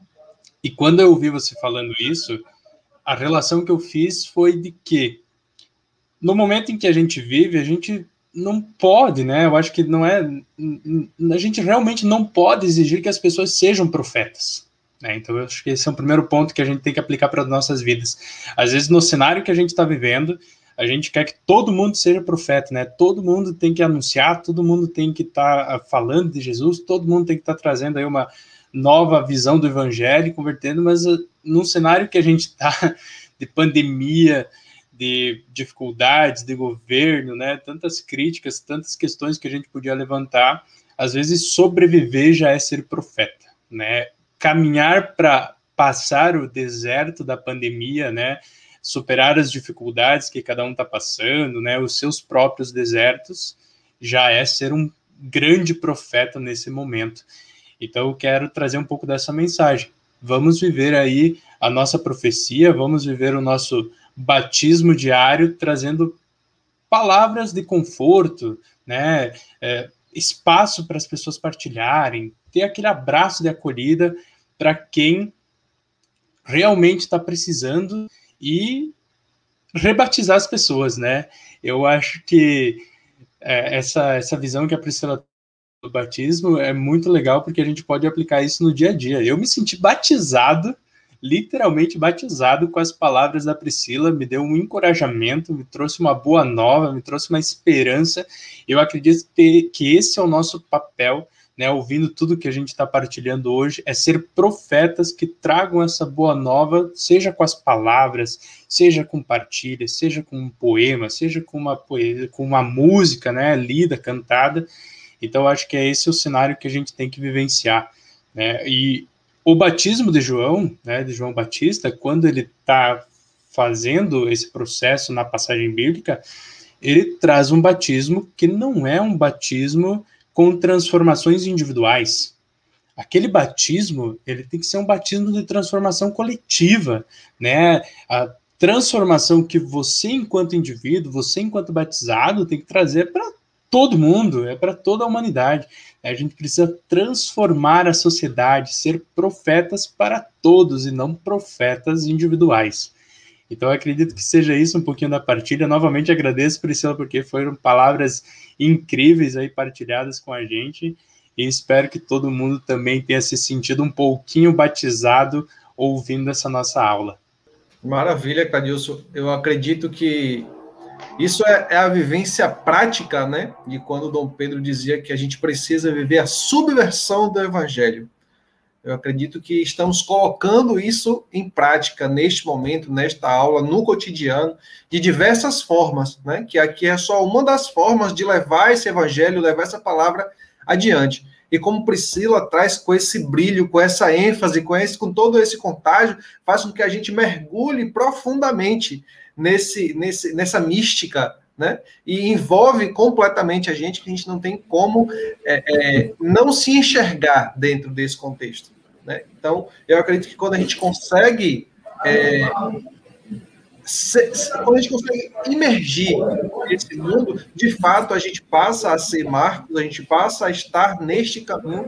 E quando eu ouvi você falando isso, a relação que eu fiz foi de que, no momento em que a gente vive, a gente não pode, né? Eu acho que não é... A gente realmente não pode exigir que as pessoas sejam profetas. É, então, eu acho que esse é o primeiro ponto que a gente tem que aplicar para as nossas vidas. Às vezes, no cenário que a gente está vivendo, a gente quer que todo mundo seja profeta, né? Todo mundo tem que anunciar, todo mundo tem que estar tá falando de Jesus, todo mundo tem que estar tá trazendo aí uma nova visão do evangelho, convertendo, mas uh, num cenário que a gente está de pandemia, de dificuldades, de governo, né? Tantas críticas, tantas questões que a gente podia levantar, às vezes sobreviver já é ser profeta, né? Caminhar para passar o deserto da pandemia, né? Superar as dificuldades que cada um está passando, né? Os seus próprios desertos, já é ser um grande profeta nesse momento. Então, eu quero trazer um pouco dessa mensagem. Vamos viver aí a nossa profecia, vamos viver o nosso batismo diário, trazendo palavras de conforto, né? É, espaço para as pessoas partilharem, ter aquele abraço de acolhida para quem realmente está precisando e rebatizar as pessoas, né? Eu acho que é, essa, essa visão que a Priscila do batismo é muito legal, porque a gente pode aplicar isso no dia a dia. Eu me senti batizado, literalmente batizado com as palavras da Priscila, me deu um encorajamento, me trouxe uma boa nova, me trouxe uma esperança. Eu acredito que, que esse é o nosso papel, né, ouvindo tudo que a gente está partilhando hoje, é ser profetas que tragam essa boa nova, seja com as palavras, seja com partilha, seja com um poema, seja com uma, poesia, com uma música, né, lida, cantada. Então, eu acho que é esse o cenário que a gente tem que vivenciar, né? E o batismo de João, né, de João Batista, quando ele está fazendo esse processo na passagem bíblica, ele traz um batismo que não é um batismo com transformações individuais. Aquele batismo, ele tem que ser um batismo de transformação coletiva, né? A transformação que você, enquanto indivíduo, você, enquanto batizado, tem que trazer para todo mundo, é para toda a humanidade. A gente precisa transformar a sociedade, ser profetas para todos e não profetas individuais. Então, eu acredito que seja isso um pouquinho da partilha. Novamente, agradeço, Priscila, porque foram palavras incríveis aí partilhadas com a gente, e espero que todo mundo também tenha se sentido um pouquinho batizado ouvindo essa nossa aula. Maravilha, Cadilson. Eu acredito que Isso é, é a vivência prática, né, de quando Dom Pedro dizia que a gente precisa viver a subversão do evangelho. Eu acredito que estamos colocando isso em prática neste momento, nesta aula, no cotidiano, de diversas formas, né? Que aqui é só uma das formas de levar esse evangelho, levar essa palavra adiante. E como Priscila traz com esse brilho, com essa ênfase, com, esse, com todo esse contágio, faz com que a gente mergulhe profundamente nesse, nesse, nessa mística, né? E envolve completamente a gente, que a gente não tem como é, é, não se enxergar dentro desse contexto, né? Então, eu acredito que quando a gente consegue é, se, se, quando a gente consegue imergir nesse mundo, de fato, a gente passa a ser Marcos, a gente passa a estar neste caminho.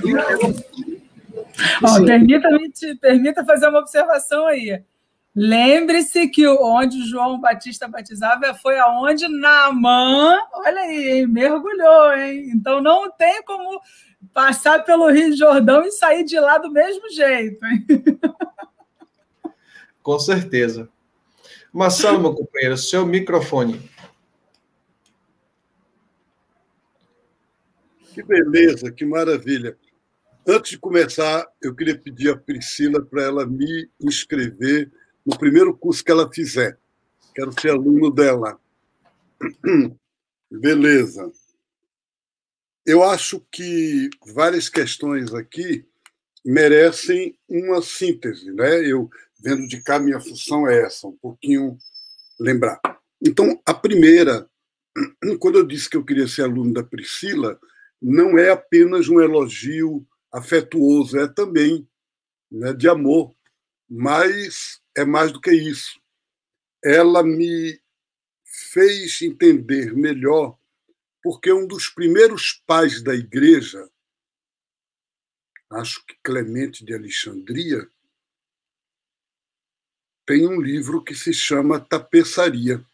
Oh, permita, permita fazer uma observação aí. Lembre-se que onde João Batista batizava foi aonde Naamã, olha aí, hein, mergulhou, hein? Então não tem como passar pelo Rio Jordão e sair de lá do mesmo jeito, hein? Com certeza. Marcelo, meu companheiro, seu microfone. Que beleza, que maravilha. Antes de começar, eu queria pedir a Priscila para ela me inscrever no primeiro curso que ela fizer. Quero ser aluno dela. Beleza. Eu acho que várias questões aqui merecem uma síntese, né? Eu, vendo de cá, minha função é essa, um pouquinho lembrar. Então, a primeira, quando eu disse que eu queria ser aluno da Priscila, não é apenas um elogio afetuoso, é também, né, de amor, mas é mais do que isso. Ela me fez entender melhor porque um dos primeiros pais da igreja, acho que Clemente de Alexandria, tem um livro que se chama Tapeçaria.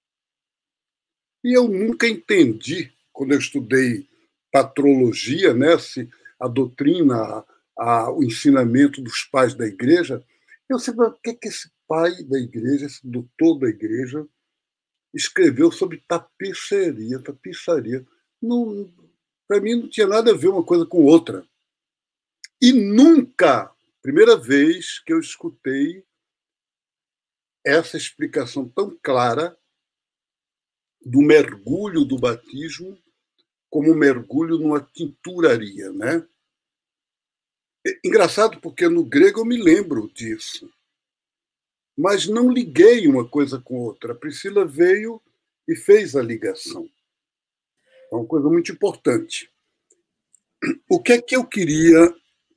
E eu nunca entendi, quando eu estudei patrologia, né, se a doutrina, a, a, o ensinamento dos pais da igreja, eu sei o que, que esse pai da igreja, esse doutor da igreja, escreveu sobre tapeçaria, tapeçaria. Para mim não tinha nada a ver uma coisa com outra. E nunca, primeira vez que eu escutei essa explicação tão clara do mergulho do batismo como mergulho numa tinturaria, né? Engraçado porque no grego eu me lembro disso, mas não liguei uma coisa com outra. A Priscila veio e fez a ligação. É uma coisa muito importante. O que é que eu queria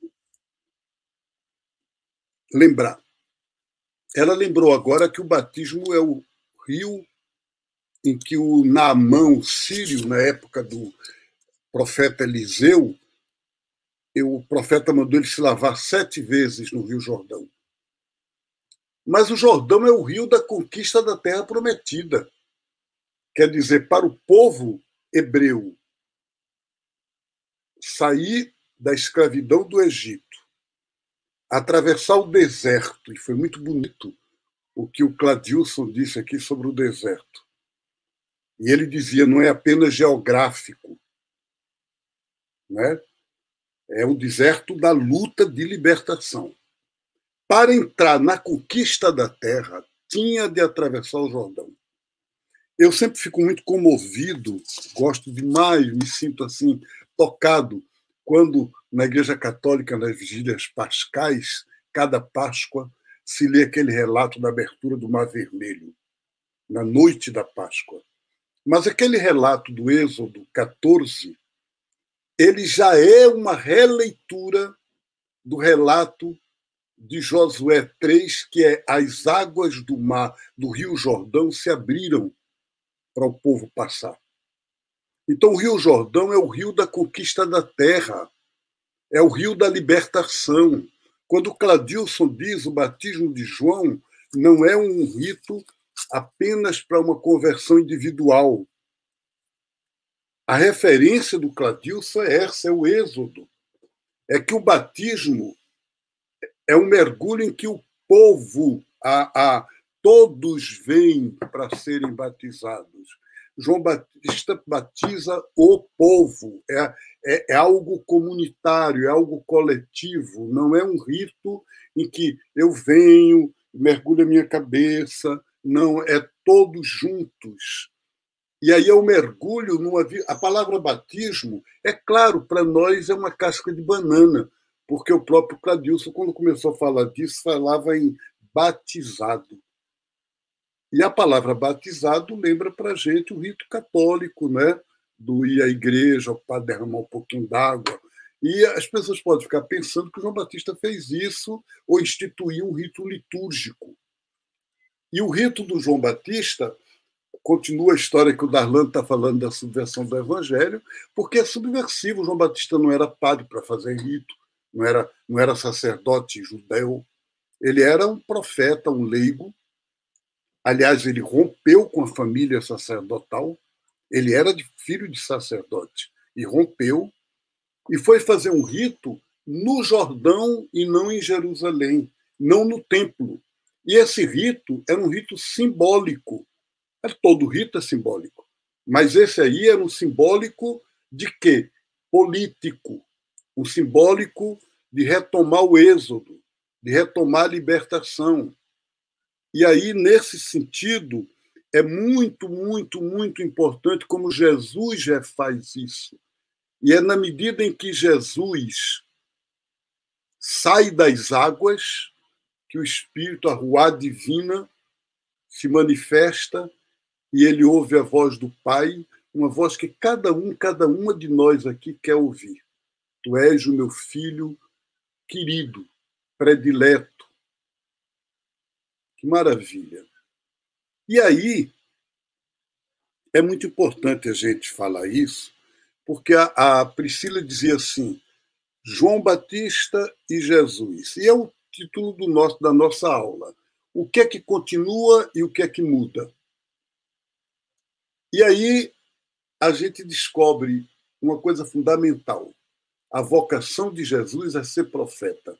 lembrar? Ela lembrou agora que o batismo é o rio em que o Naamã, o sírio, na época do profeta Eliseu, o profeta mandou ele se lavar sete vezes no Rio Jordão. Mas o Jordão é o rio da conquista da Terra Prometida. Quer dizer, para o povo hebreu sair da escravidão do Egito, atravessar o deserto, e foi muito bonito o que o Cladilson disse aqui sobre o deserto. E ele dizia, não é apenas geográfico, né? É o deserto da luta de libertação. Para entrar na conquista da terra, tinha de atravessar o Jordão. Eu sempre fico muito comovido, gosto demais, me sinto assim, tocado, quando na Igreja Católica, nas vigílias pascais, cada Páscoa, se lê aquele relato da abertura do Mar Vermelho, na noite da Páscoa. Mas aquele relato do Êxodo catorze, ele já é uma releitura do relato de Josué três, que é as águas do mar, do Rio Jordão, se abriram para o povo passar. Então, o Rio Jordão é o rio da conquista da terra, é o rio da libertação. Quando o Cladilson diz o batismo de João não é um rito apenas para uma conversão individual. A referência do Cladilson é essa, é o Êxodo. É que o batismo é um mergulho em que o povo, a, a, todos vêm para serem batizados. João Batista batiza o povo. É, é, é algo comunitário, é algo coletivo. Não é um rito em que eu venho, mergulho a minha cabeça. Não, é todos juntos. E aí eu mergulho numa... A palavra batismo, é claro, para nós é uma casca de banana, porque o próprio Cladilson, quando começou a falar disso, falava em batizado. E a palavra batizado lembra para a gente o rito católico, né? Do ir à igreja, para derramar um pouquinho d'água. E as pessoas podem ficar pensando que João Batista fez isso ou instituiu um rito litúrgico. E o rito do João Batista continua a história que o Darlan está falando da subversão do evangelho, porque é subversivo. O João Batista não era padre para fazer rito, não era, não era sacerdote judeu. Ele era um profeta, um leigo. Aliás, ele rompeu com a família sacerdotal. Ele era de filho de sacerdote e rompeu e foi fazer um rito no Jordão e não em Jerusalém, não no templo. E esse rito era um rito simbólico. Todo rito é simbólico. Mas esse aí era um simbólico de quê? Político. Um simbólico de retomar o êxodo, de retomar a libertação. E aí, nesse sentido, é muito, muito, muito importante como Jesus já faz isso. E é na medida em que Jesus sai das águas que o Espírito, a Ruá divina, se manifesta e ele ouve a voz do Pai, uma voz que cada um, cada uma de nós aqui quer ouvir. Tu és o meu filho querido, predileto. Que maravilha. E aí, é muito importante a gente falar isso, porque a, a Priscila dizia assim, João Batista e Jesus. E é o título do nosso, da nossa aula. O que é que continua e o que é que muda? E aí a gente descobre uma coisa fundamental. A vocação de Jesus é ser profeta.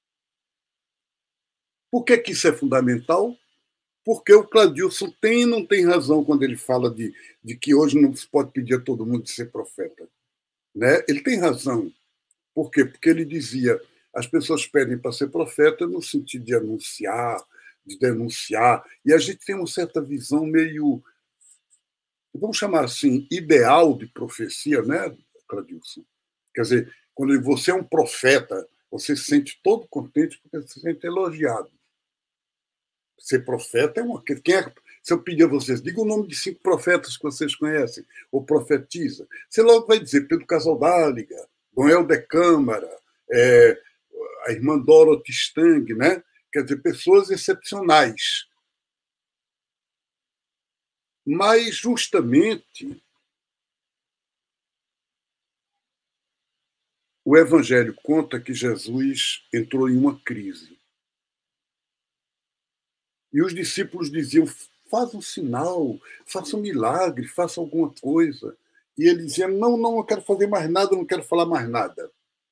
Por que, que isso é fundamental? Porque o Cladilson tem e não tem razão quando ele fala de, de que hoje não se pode pedir a todo mundo de ser profeta. Né? Ele tem razão. Por quê? Porque ele dizia as pessoas pedem para ser profeta no sentido de anunciar, de denunciar, e a gente tem uma certa visão meio, vamos chamar assim, ideal de profecia, né, Cladilson? Quer dizer, quando você é um profeta, você se sente todo contente porque você se sente elogiado. Ser profeta é uma... Quem é... Se eu pedir a vocês, diga o nome de cinco profetas que vocês conhecem, ou profetiza, você logo vai dizer Pedro Casaldáliga, Dom Helder Câmara, é, a irmã Dorothy Stang, né? Quer dizer, pessoas excepcionais. Mas, justamente, o Evangelho conta que Jesus entrou em uma crise. E os discípulos diziam, faça um sinal, faça um milagre, faça alguma coisa. E ele dizia, não, não, eu quero fazer mais nada, não quero falar mais nada.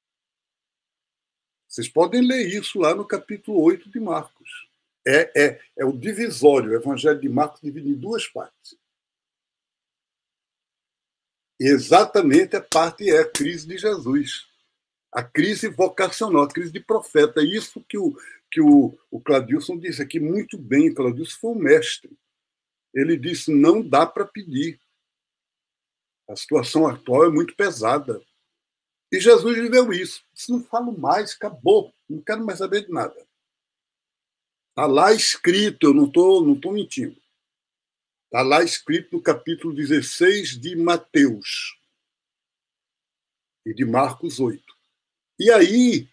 Vocês podem ler isso lá no capítulo oito de Marcos. É, é, é o divisório, o Evangelho de Marcos divide em duas partes. E exatamente a parte é a crise de Jesus. A crise vocacional, a crise de profeta. É isso que o, que o, o Cladilson disse aqui muito bem. O Cladilson foi um mestre. Ele disse, não dá para pedir. A situação atual é muito pesada. E Jesus viveu isso. Disse, não falo mais, acabou. Não quero mais saber de nada. Está lá escrito, eu não estou não tô mentindo. Está lá escrito no capítulo dezesseis de Mateus e de Marcos oito. E aí,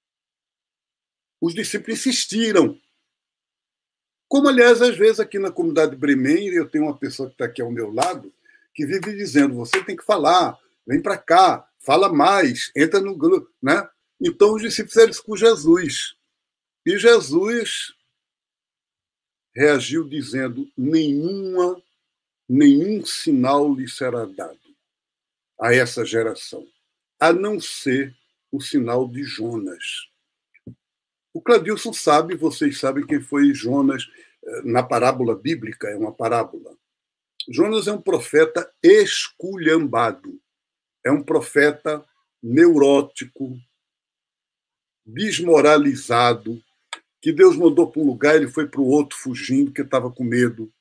os discípulos insistiram. Como, aliás, às vezes aqui na comunidade Bremen, eu tenho uma pessoa que está aqui ao meu lado, que vive dizendo, você tem que falar, vem para cá, fala mais, entra no grupo. Né? Então, os discípulos fizeram isso com Jesus. E Jesus reagiu dizendo, nenhuma, nenhum sinal lhe será dado a essa geração, a não ser o sinal de Jonas. O Cladilson sabe, vocês sabem quem foi Jonas, na parábola bíblica, é uma parábola. Jonas é um profeta esculhambado, é um profeta neurótico, desmoralizado, que Deus mandou para um lugar, ele foi para o outro fugindo, porque estava com medo.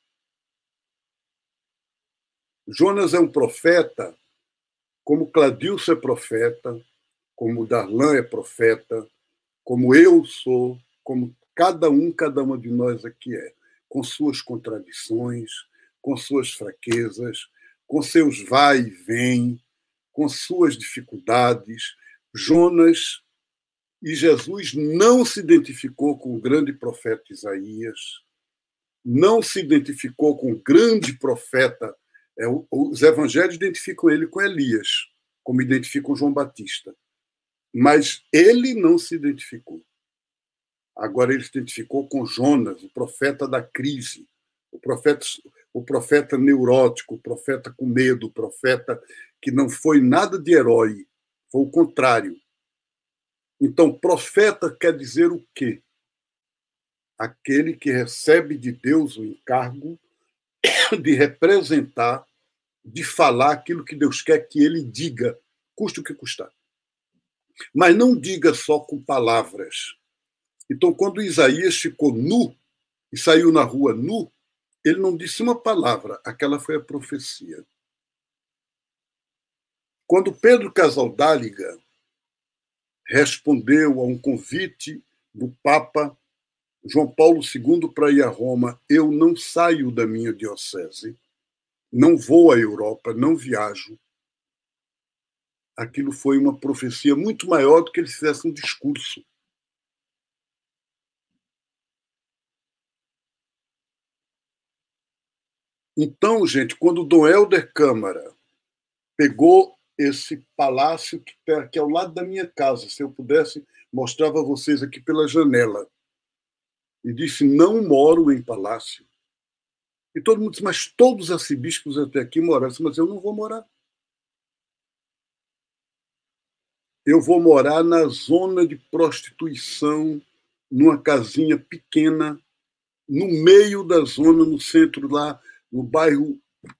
Jonas é um profeta, como Cladilson é profeta, como Darlan é profeta, como eu sou, como cada um, cada uma de nós aqui é, com suas contradições, com suas fraquezas, com seus vai e vem, com suas dificuldades. Jonas e Jesus não se identificou com o grande profeta Isaías, não se identificou com o grande profeta. É, os evangelhos identificam ele com Elias, como identificam João Batista. Mas ele não se identificou. Agora ele se identificou com Jonas, o profeta da crise, o profeta, o profeta neurótico, o profeta com medo, o profeta que não foi nada de herói, foi o contrário. Então, profeta quer dizer o quê? Aquele que recebe de Deus o encargo de representar, de falar aquilo que Deus quer que ele diga, custe o que custar. Mas não diga só com palavras. Então, quando Isaías ficou nu e saiu na rua nu, ele não disse uma palavra, aquela foi a profecia. Quando Pedro Casaldáliga respondeu a um convite do Papa João Paulo segundo para ir a Roma, eu não saio da minha diocese, não vou à Europa, não viajo. Aquilo foi uma profecia muito maior do que ele fizesse um discurso. Então, gente, quando o Dom Helder Câmara pegou esse palácio que é ao lado da minha casa, se eu pudesse, mostrava a vocês aqui pela janela, e disse, não moro em palácio. E todo mundo disse, mas todos os arcebispos até aqui moraram. Eu disse, mas eu não vou morar. Eu vou morar na zona de prostituição, numa casinha pequena, no meio da zona, no centro lá, no bairro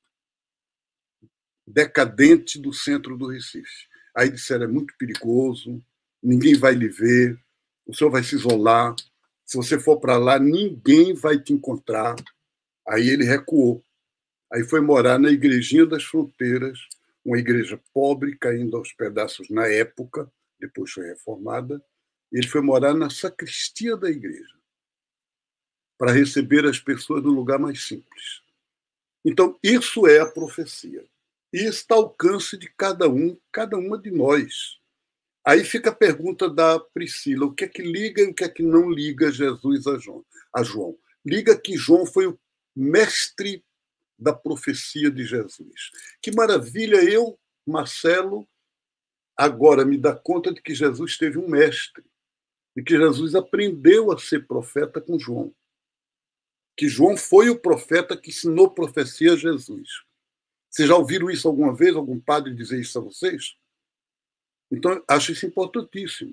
decadente do centro do Recife. Aí disseram, é muito perigoso, ninguém vai lhe ver, o senhor vai se isolar, se você for para lá, ninguém vai te encontrar. Aí ele recuou. Aí foi morar na Igrejinha das Fronteiras, uma igreja pobre, caindo aos pedaços na época, depois foi reformada. Ele foi morar na sacristia da igreja, para receber as pessoas no lugar mais simples. Então, isso é a profecia. E está ao alcance de cada um, cada uma de nós. Aí fica a pergunta da Priscila, o que é que liga e o que é que não liga Jesus a João? A João? Liga que João foi o mestre da profecia de Jesus. Que maravilha, eu, Marcelo, agora me dá conta de que Jesus teve um mestre, de que Jesus aprendeu a ser profeta com João. Que João foi o profeta que ensinou profecia a Jesus. Vocês já ouviram isso alguma vez? Algum padre dizer isso a vocês? Então, acho isso importantíssimo.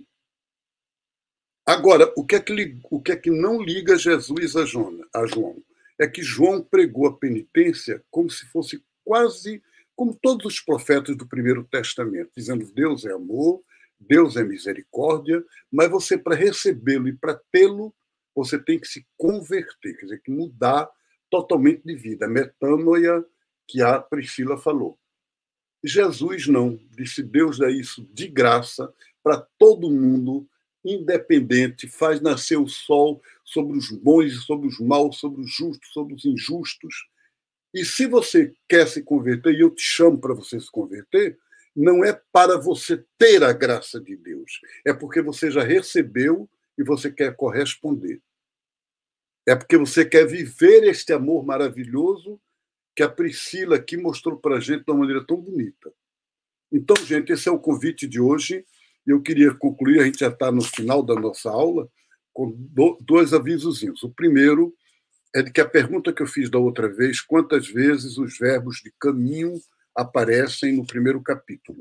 Agora, o que é que, o que, é que não liga Jesus a João? A João? É que João pregou a penitência como se fosse quase como todos os profetas do Primeiro Testamento, dizendo Deus é amor, Deus é misericórdia, mas você, para recebê-lo e para tê-lo, você tem que se converter, quer dizer, que mudar totalmente de vida. A metanoia que a Priscila falou. Jesus não, disse Deus dá isso de graça para todo mundo, independente, faz nascer o sol sobre os bons e sobre os maus, sobre os justos, sobre os injustos. E se você quer se converter, e eu te chamo para você se converter, não é para você ter a graça de Deus, é porque você já recebeu e você quer corresponder. É porque você quer viver este amor maravilhoso que a Priscila aqui mostrou para a gente de uma maneira tão bonita. Então, gente, esse é o convite de hoje. Eu queria concluir, a gente já está no final da nossa aula, com dois avisozinhos. O primeiro é de que a pergunta que eu fiz da outra vez, quantas vezes os verbos de caminho aparecem no primeiro capítulo?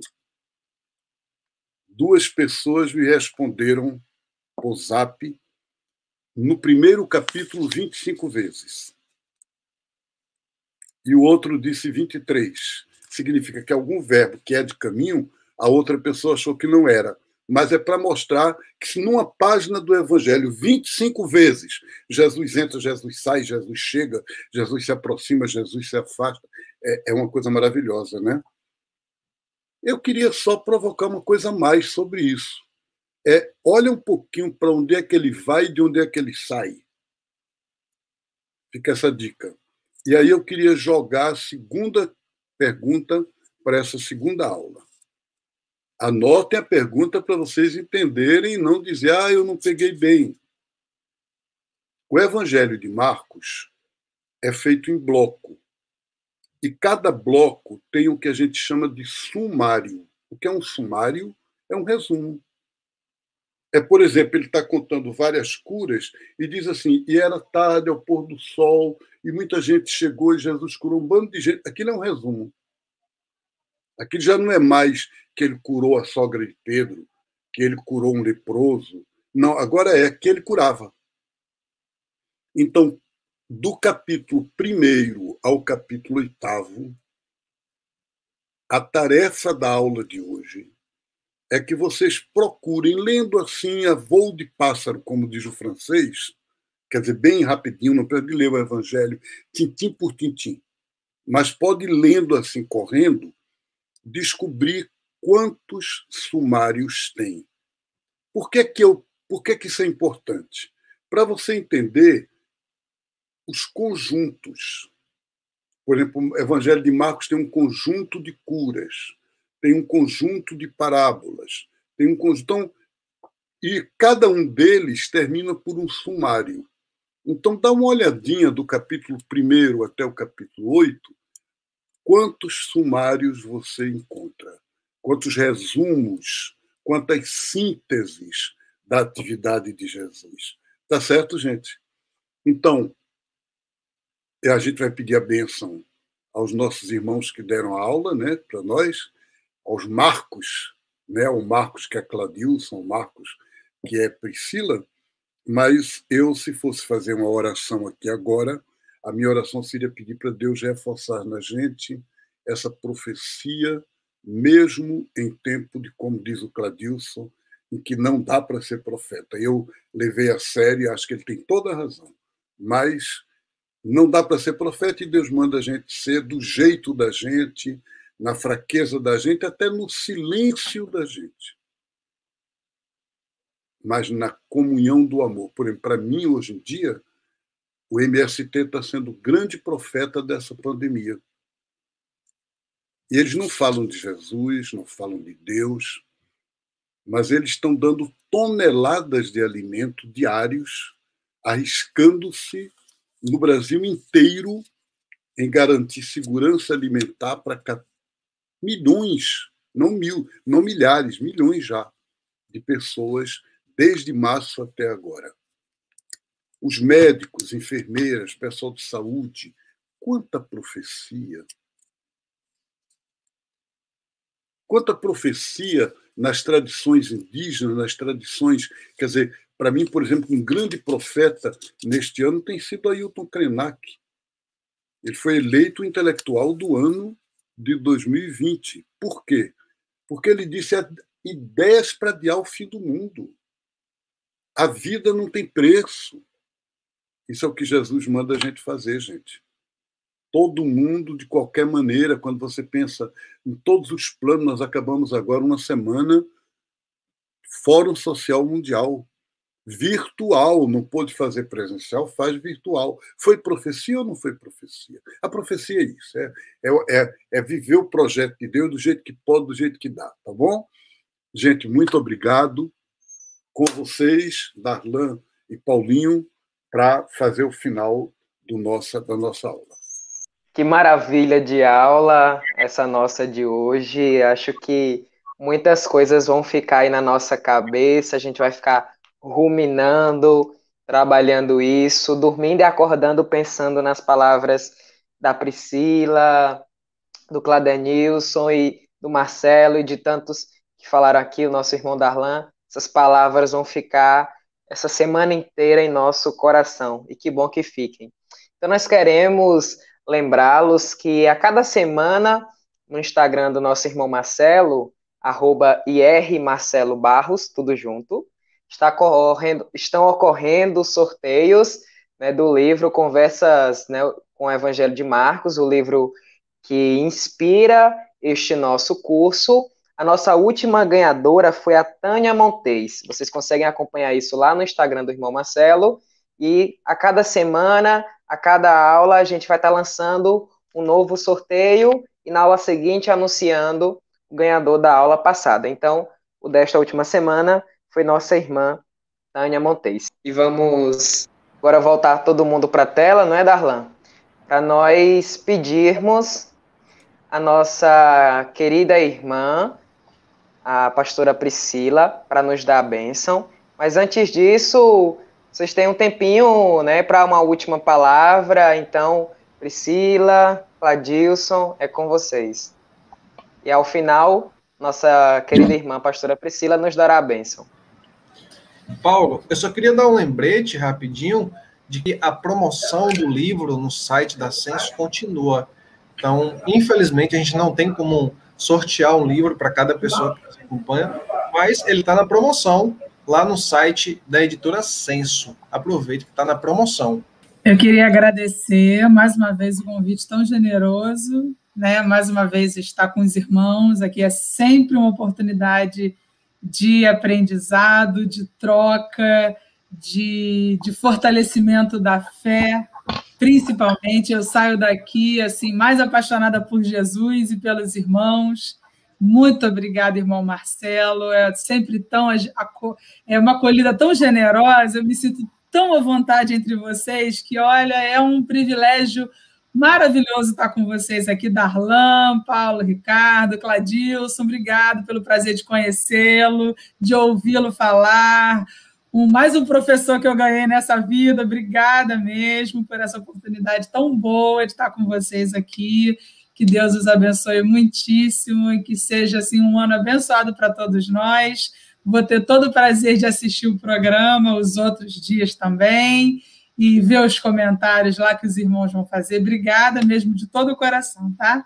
Duas pessoas me responderam por zap, no primeiro capítulo vinte e cinco vezes. E o outro disse vinte e três. Significa que algum verbo que é de caminho, a outra pessoa achou que não era. Mas é para mostrar que se numa página do Evangelho, vinte e cinco vezes, Jesus entra, Jesus sai, Jesus chega, Jesus se aproxima, Jesus se afasta, é, é uma coisa maravilhosa, né? Eu queria só provocar uma coisa a mais sobre isso. É, olha um pouquinho para onde é que ele vai e de onde é que ele sai. Fica essa dica. E aí eu queria jogar a segunda pergunta para essa segunda aula. Anotem a pergunta para vocês entenderem e não dizer, ah, eu não peguei bem. O Evangelho de Marcos é feito em bloco. E cada bloco tem o que a gente chama de sumário. O que é um sumário? É um resumo. É, por exemplo, ele está contando várias curas e diz assim, e era tarde ao pôr do sol, e muita gente chegou e Jesus curou um bando de gente. Aquilo é um resumo. Aquilo já não é mais que ele curou a sogra de Pedro, que ele curou um leproso. Não, agora é que ele curava. Então, do capítulo primeiro ao capítulo oitavo, a tarefa da aula de hoje é que vocês procurem, lendo assim a voo de pássaro, como diz o francês, quer dizer, bem rapidinho, não precisa de ler o Evangelho, tintim por tintim, mas pode ir lendo assim, correndo, descobrir quantos sumários tem. Por que que, eu, por que, que isso é importante? Para você entender os conjuntos. Por exemplo, o Evangelho de Marcos tem um conjunto de curas, tem um conjunto de parábolas, tem um conjunto, então, e cada um deles termina por um sumário. Então, dá uma olhadinha do capítulo primeiro até o capítulo oito, quantos sumários você encontra, quantos resumos, quantas sínteses da atividade de Jesus. Tá certo, gente? Então, a gente vai pedir a bênção aos nossos irmãos que deram a aula, né, para nós, aos Marcos, né, o Marcos que é Cladilson, o Marcos que é Priscila, mas eu, se fosse fazer uma oração aqui agora, a minha oração seria pedir para Deus reforçar na gente essa profecia, mesmo em tempo de, como diz o Cladilson, em que não dá para ser profeta. Eu levei a sério, acho que ele tem toda a razão, mas não dá para ser profeta e Deus manda a gente ser do jeito da gente, na fraqueza da gente, até no silêncio da gente. Mas na comunhão do amor. Por exemplo, para mim, hoje em dia, o M S T está sendo o grande profeta dessa pandemia. E eles não falam de Jesus, não falam de Deus, mas eles estão dando toneladas de alimento diários, arriscando-se no Brasil inteiro em garantir segurança alimentar para milhões, não mil, não milhares, milhões já, de pessoas desde março até agora. Os médicos, enfermeiras, pessoal de saúde, quanta profecia. Quanta profecia nas tradições indígenas, nas tradições... Quer dizer, para mim, por exemplo, um grande profeta neste ano tem sido Ailton Krenak. Ele foi eleito intelectual do ano de dois mil e vinte. Por quê? Porque ele disse ideias para adiar o fim do mundo. A vida não tem preço. Isso é o que Jesus manda a gente fazer, gente. Todo mundo, de qualquer maneira, quando você pensa em todos os planos, nós acabamos agora uma semana Fórum Social Mundial, virtual, não pôde fazer presencial, faz virtual. Foi profecia ou não foi profecia? A profecia é isso, é, é, é viver o projeto de Deus do jeito que pode, do jeito que dá, tá bom? Gente, muito obrigado. Com vocês, Darlan e Paulinho, para fazer o final do nossa, da nossa aula. Que maravilha de aula essa nossa de hoje. Acho que muitas coisas vão ficar aí na nossa cabeça, a gente vai ficar ruminando, trabalhando isso, dormindo e acordando pensando nas palavras da Priscila, do Cladenilson e do Marcelo e de tantos que falaram aqui, o nosso irmão Darlan. Essas palavras vão ficar essa semana inteira em nosso coração. E que bom que fiquem. Então, nós queremos lembrá-los que a cada semana, no Instagram do nosso irmão Marcelo, arroba ir Marcelo Barros, tudo junto, está ocorrendo, estão ocorrendo sorteios, né, do livro Conversas, né, com o Evangelho de Marcos, o livro que inspira este nosso curso. A nossa última ganhadora foi a Tânia Montes. Vocês conseguem acompanhar isso lá no Instagram do irmão Marcelo. E a cada semana, a cada aula, a gente vai estar lançando um novo sorteio e na aula seguinte anunciando o ganhador da aula passada. Então, o desta última semana foi nossa irmã Tânia Montes. E vamos agora voltar todo mundo para a tela, não é, Darlan? Para nós pedirmos a nossa querida irmã, a pastora Priscila, para nos dar a bênção. Mas antes disso, vocês têm um tempinho, né, para uma última palavra. Então, Priscila, Cladilson, é com vocês. E ao final, nossa querida irmã, pastora Priscila, nos dará a bênção. Paulo, eu só queria dar um lembrete rapidinho de que a promoção do livro no site da Censo continua. Então, infelizmente, a gente não tem como sortear um livro para cada pessoa que nos acompanha, mas ele está na promoção lá no site da editora Censo. Aproveite que está na promoção. Eu queria agradecer mais uma vez o convite tão generoso, né? Mais uma vez estar com os irmãos aqui é sempre uma oportunidade de aprendizado, de troca, de, de fortalecimento da fé. Principalmente, eu saio daqui assim mais apaixonada por Jesus e pelos irmãos. Muito obrigada, irmão Marcelo. É sempre tão é uma acolhida tão generosa. Eu me sinto tão à vontade entre vocês que, olha, é um privilégio maravilhoso estar com vocês aqui, Darlan, Paulo, Ricardo, Cladilson. Obrigado pelo prazer de conhecê-lo, de ouvi-lo falar. Um, mais um professor que eu ganhei nessa vida. Obrigada mesmo por essa oportunidade tão boa de estar com vocês aqui. Que Deus os abençoe muitíssimo e que seja assim, um ano abençoado para todos nós. Vou ter todo o prazer de assistir o programa, os outros dias também, e ver os comentários lá que os irmãos vão fazer. Obrigada mesmo de todo o coração, tá?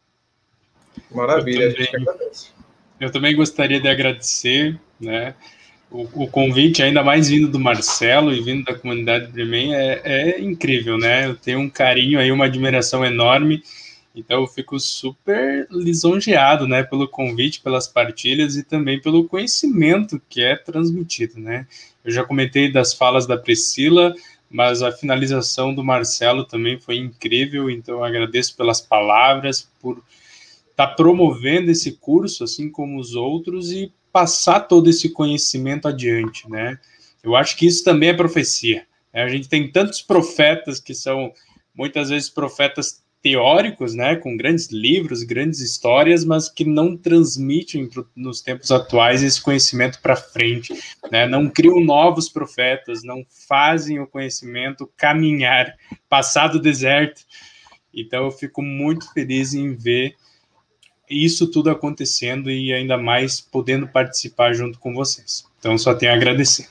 Maravilha, eu também, a gente agradece. Eu também gostaria de agradecer, né? O, o convite, ainda mais vindo do Marcelo e vindo da comunidade Bremen, é, é incrível, né? Eu tenho um carinho aí, uma admiração enorme, então eu fico super lisonjeado, né? Pelo convite, pelas partilhas e também pelo conhecimento que é transmitido, né? Eu já comentei das falas da Priscila, mas a finalização do Marcelo também foi incrível, então eu agradeço pelas palavras, por estar promovendo esse curso, assim como os outros, e passar todo esse conhecimento adiante, né? Eu acho que isso também é profecia, né? A gente tem tantos profetas que são, muitas vezes, profetas teóricos, né? Com grandes livros, grandes histórias, mas que não transmitem pro, nos tempos atuais esse conhecimento para frente, né? Não criam novos profetas, não fazem o conhecimento caminhar, passar do deserto. Então, eu fico muito feliz em ver isso tudo acontecendo e ainda mais podendo participar junto com vocês. Então, só tenho a agradecer.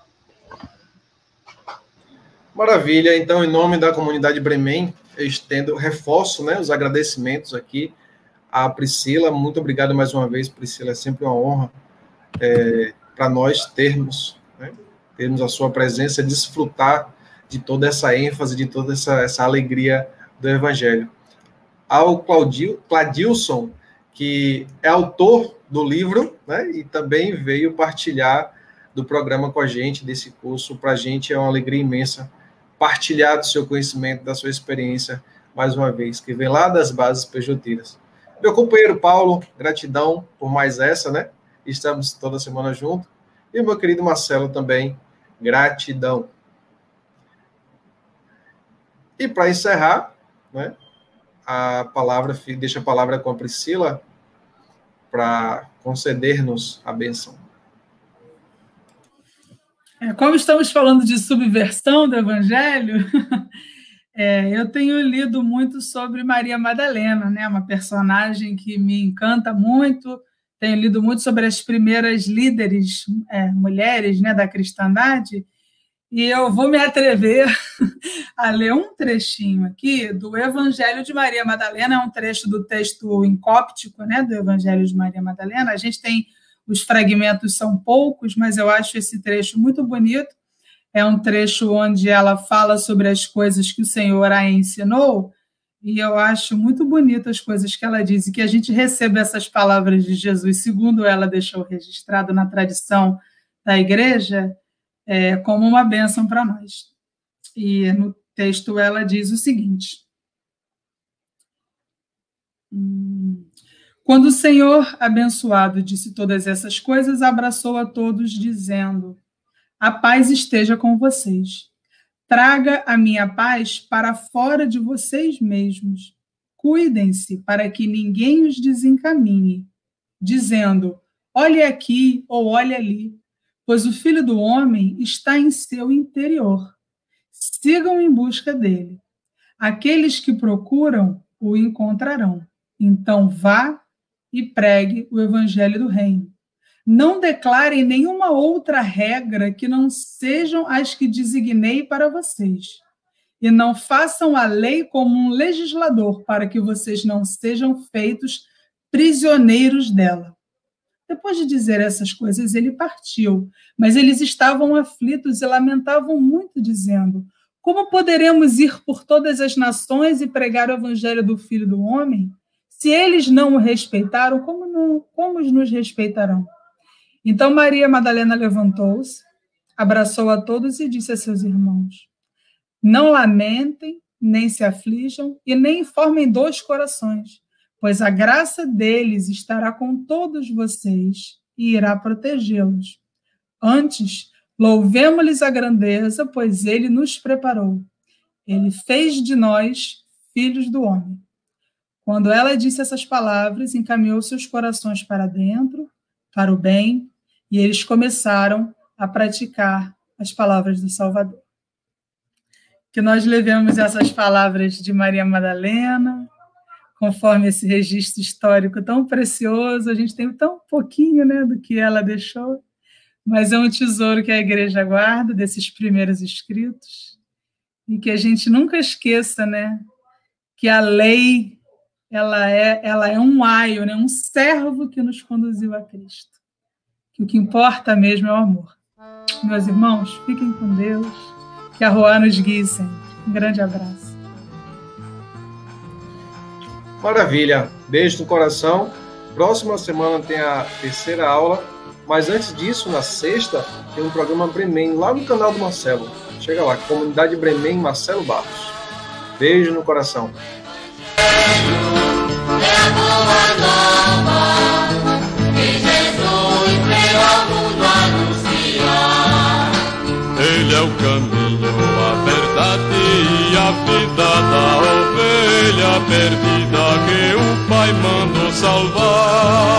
Maravilha. Então, em nome da comunidade Bremen, eu estendo, reforço, né, os agradecimentos aqui à Priscila. Muito obrigado mais uma vez, Priscila. É sempre uma honra é, para nós termos, né, termos a sua presença, desfrutar de toda essa ênfase, de toda essa, essa alegria do Evangelho. Ao Claudio, Cladilson, que é autor do livro, né, e também veio partilhar do programa com a gente, desse curso. Para a gente é uma alegria imensa partilhar do seu conhecimento, da sua experiência, mais uma vez, que vem lá das bases pejotiras. Meu companheiro Paulo, gratidão por mais essa, né? Estamos toda semana juntos. E o meu querido Marcelo também, gratidão. E para encerrar, né, a palavra, deixa a palavra com a Priscila para conceder-nos a bênção. Como estamos falando de subversão do Evangelho, é, eu tenho lido muito sobre Maria Madalena, né, uma personagem que me encanta muito, tenho lido muito sobre as primeiras líderes, é, mulheres, né, da cristandade, e eu vou me atrever a ler um trechinho aqui do Evangelho de Maria Madalena, é um trecho do texto em cóptico, né, do Evangelho de Maria Madalena. A gente tem, os fragmentos são poucos, mas eu acho esse trecho muito bonito. É um trecho onde ela fala sobre as coisas que o Senhor a ensinou, e eu acho muito bonito as coisas que ela diz, e que a gente receba essas palavras de Jesus, segundo ela deixou registrado na tradição da igreja, é, como uma bênção para nós. E no texto ela diz o seguinte: quando o Senhor abençoado disse todas essas coisas, abraçou a todos, dizendo: a paz esteja com vocês. Traga a minha paz para fora de vocês mesmos. Cuidem-se para que ninguém os desencaminhe, dizendo: olhe aqui ou olhe ali, pois o Filho do Homem está em seu interior. Sigam em busca dele. Aqueles que procuram o encontrarão. Então vá e pregue o evangelho do reino. Não declarem nenhuma outra regra que não sejam as que designei para vocês. E não façam a lei como um legislador, para que vocês não sejam feitos prisioneiros dela. Depois de dizer essas coisas, ele partiu, mas eles estavam aflitos e lamentavam muito, dizendo: como poderemos ir por todas as nações e pregar o evangelho do Filho do Homem? Se eles não o respeitaram, como, não, como nos respeitarão? Então Maria Madalena levantou-se, abraçou a todos e disse a seus irmãos: não lamentem, nem se aflijam e nem formem dois corações, pois a graça deles estará com todos vocês e irá protegê-los. Antes, louvemo-lhes a grandeza, pois ele nos preparou. Ele fez de nós filhos do homem. Quando ela disse essas palavras, encaminhou seus corações para dentro, para o bem, e eles começaram a praticar as palavras do Salvador. Que nós levemos essas palavras de Maria Madalena, conforme esse registro histórico tão precioso. A gente tem tão pouquinho, né, do que ela deixou, mas é um tesouro que a igreja guarda desses primeiros escritos, e que a gente nunca esqueça, né, que a lei ela é, ela é um aio, né, um servo que nos conduziu a Cristo. Que o que importa mesmo é o amor. Meus irmãos, fiquem com Deus, que a Roá nos guie sempre. Um grande abraço. Maravilha, beijo no coração. Próxima semana tem a terceira aula, mas antes disso, na sexta, tem um programa Bremen lá no canal do Marcelo. Chega lá, Comunidade Bremen, Marcelo Barros. Beijo no coração. É a boa nova que Jesus veio ao mundo anunciar. Ele é o caminho, a verdade e a vida da ovelha perdida que o Pai mandou salvar.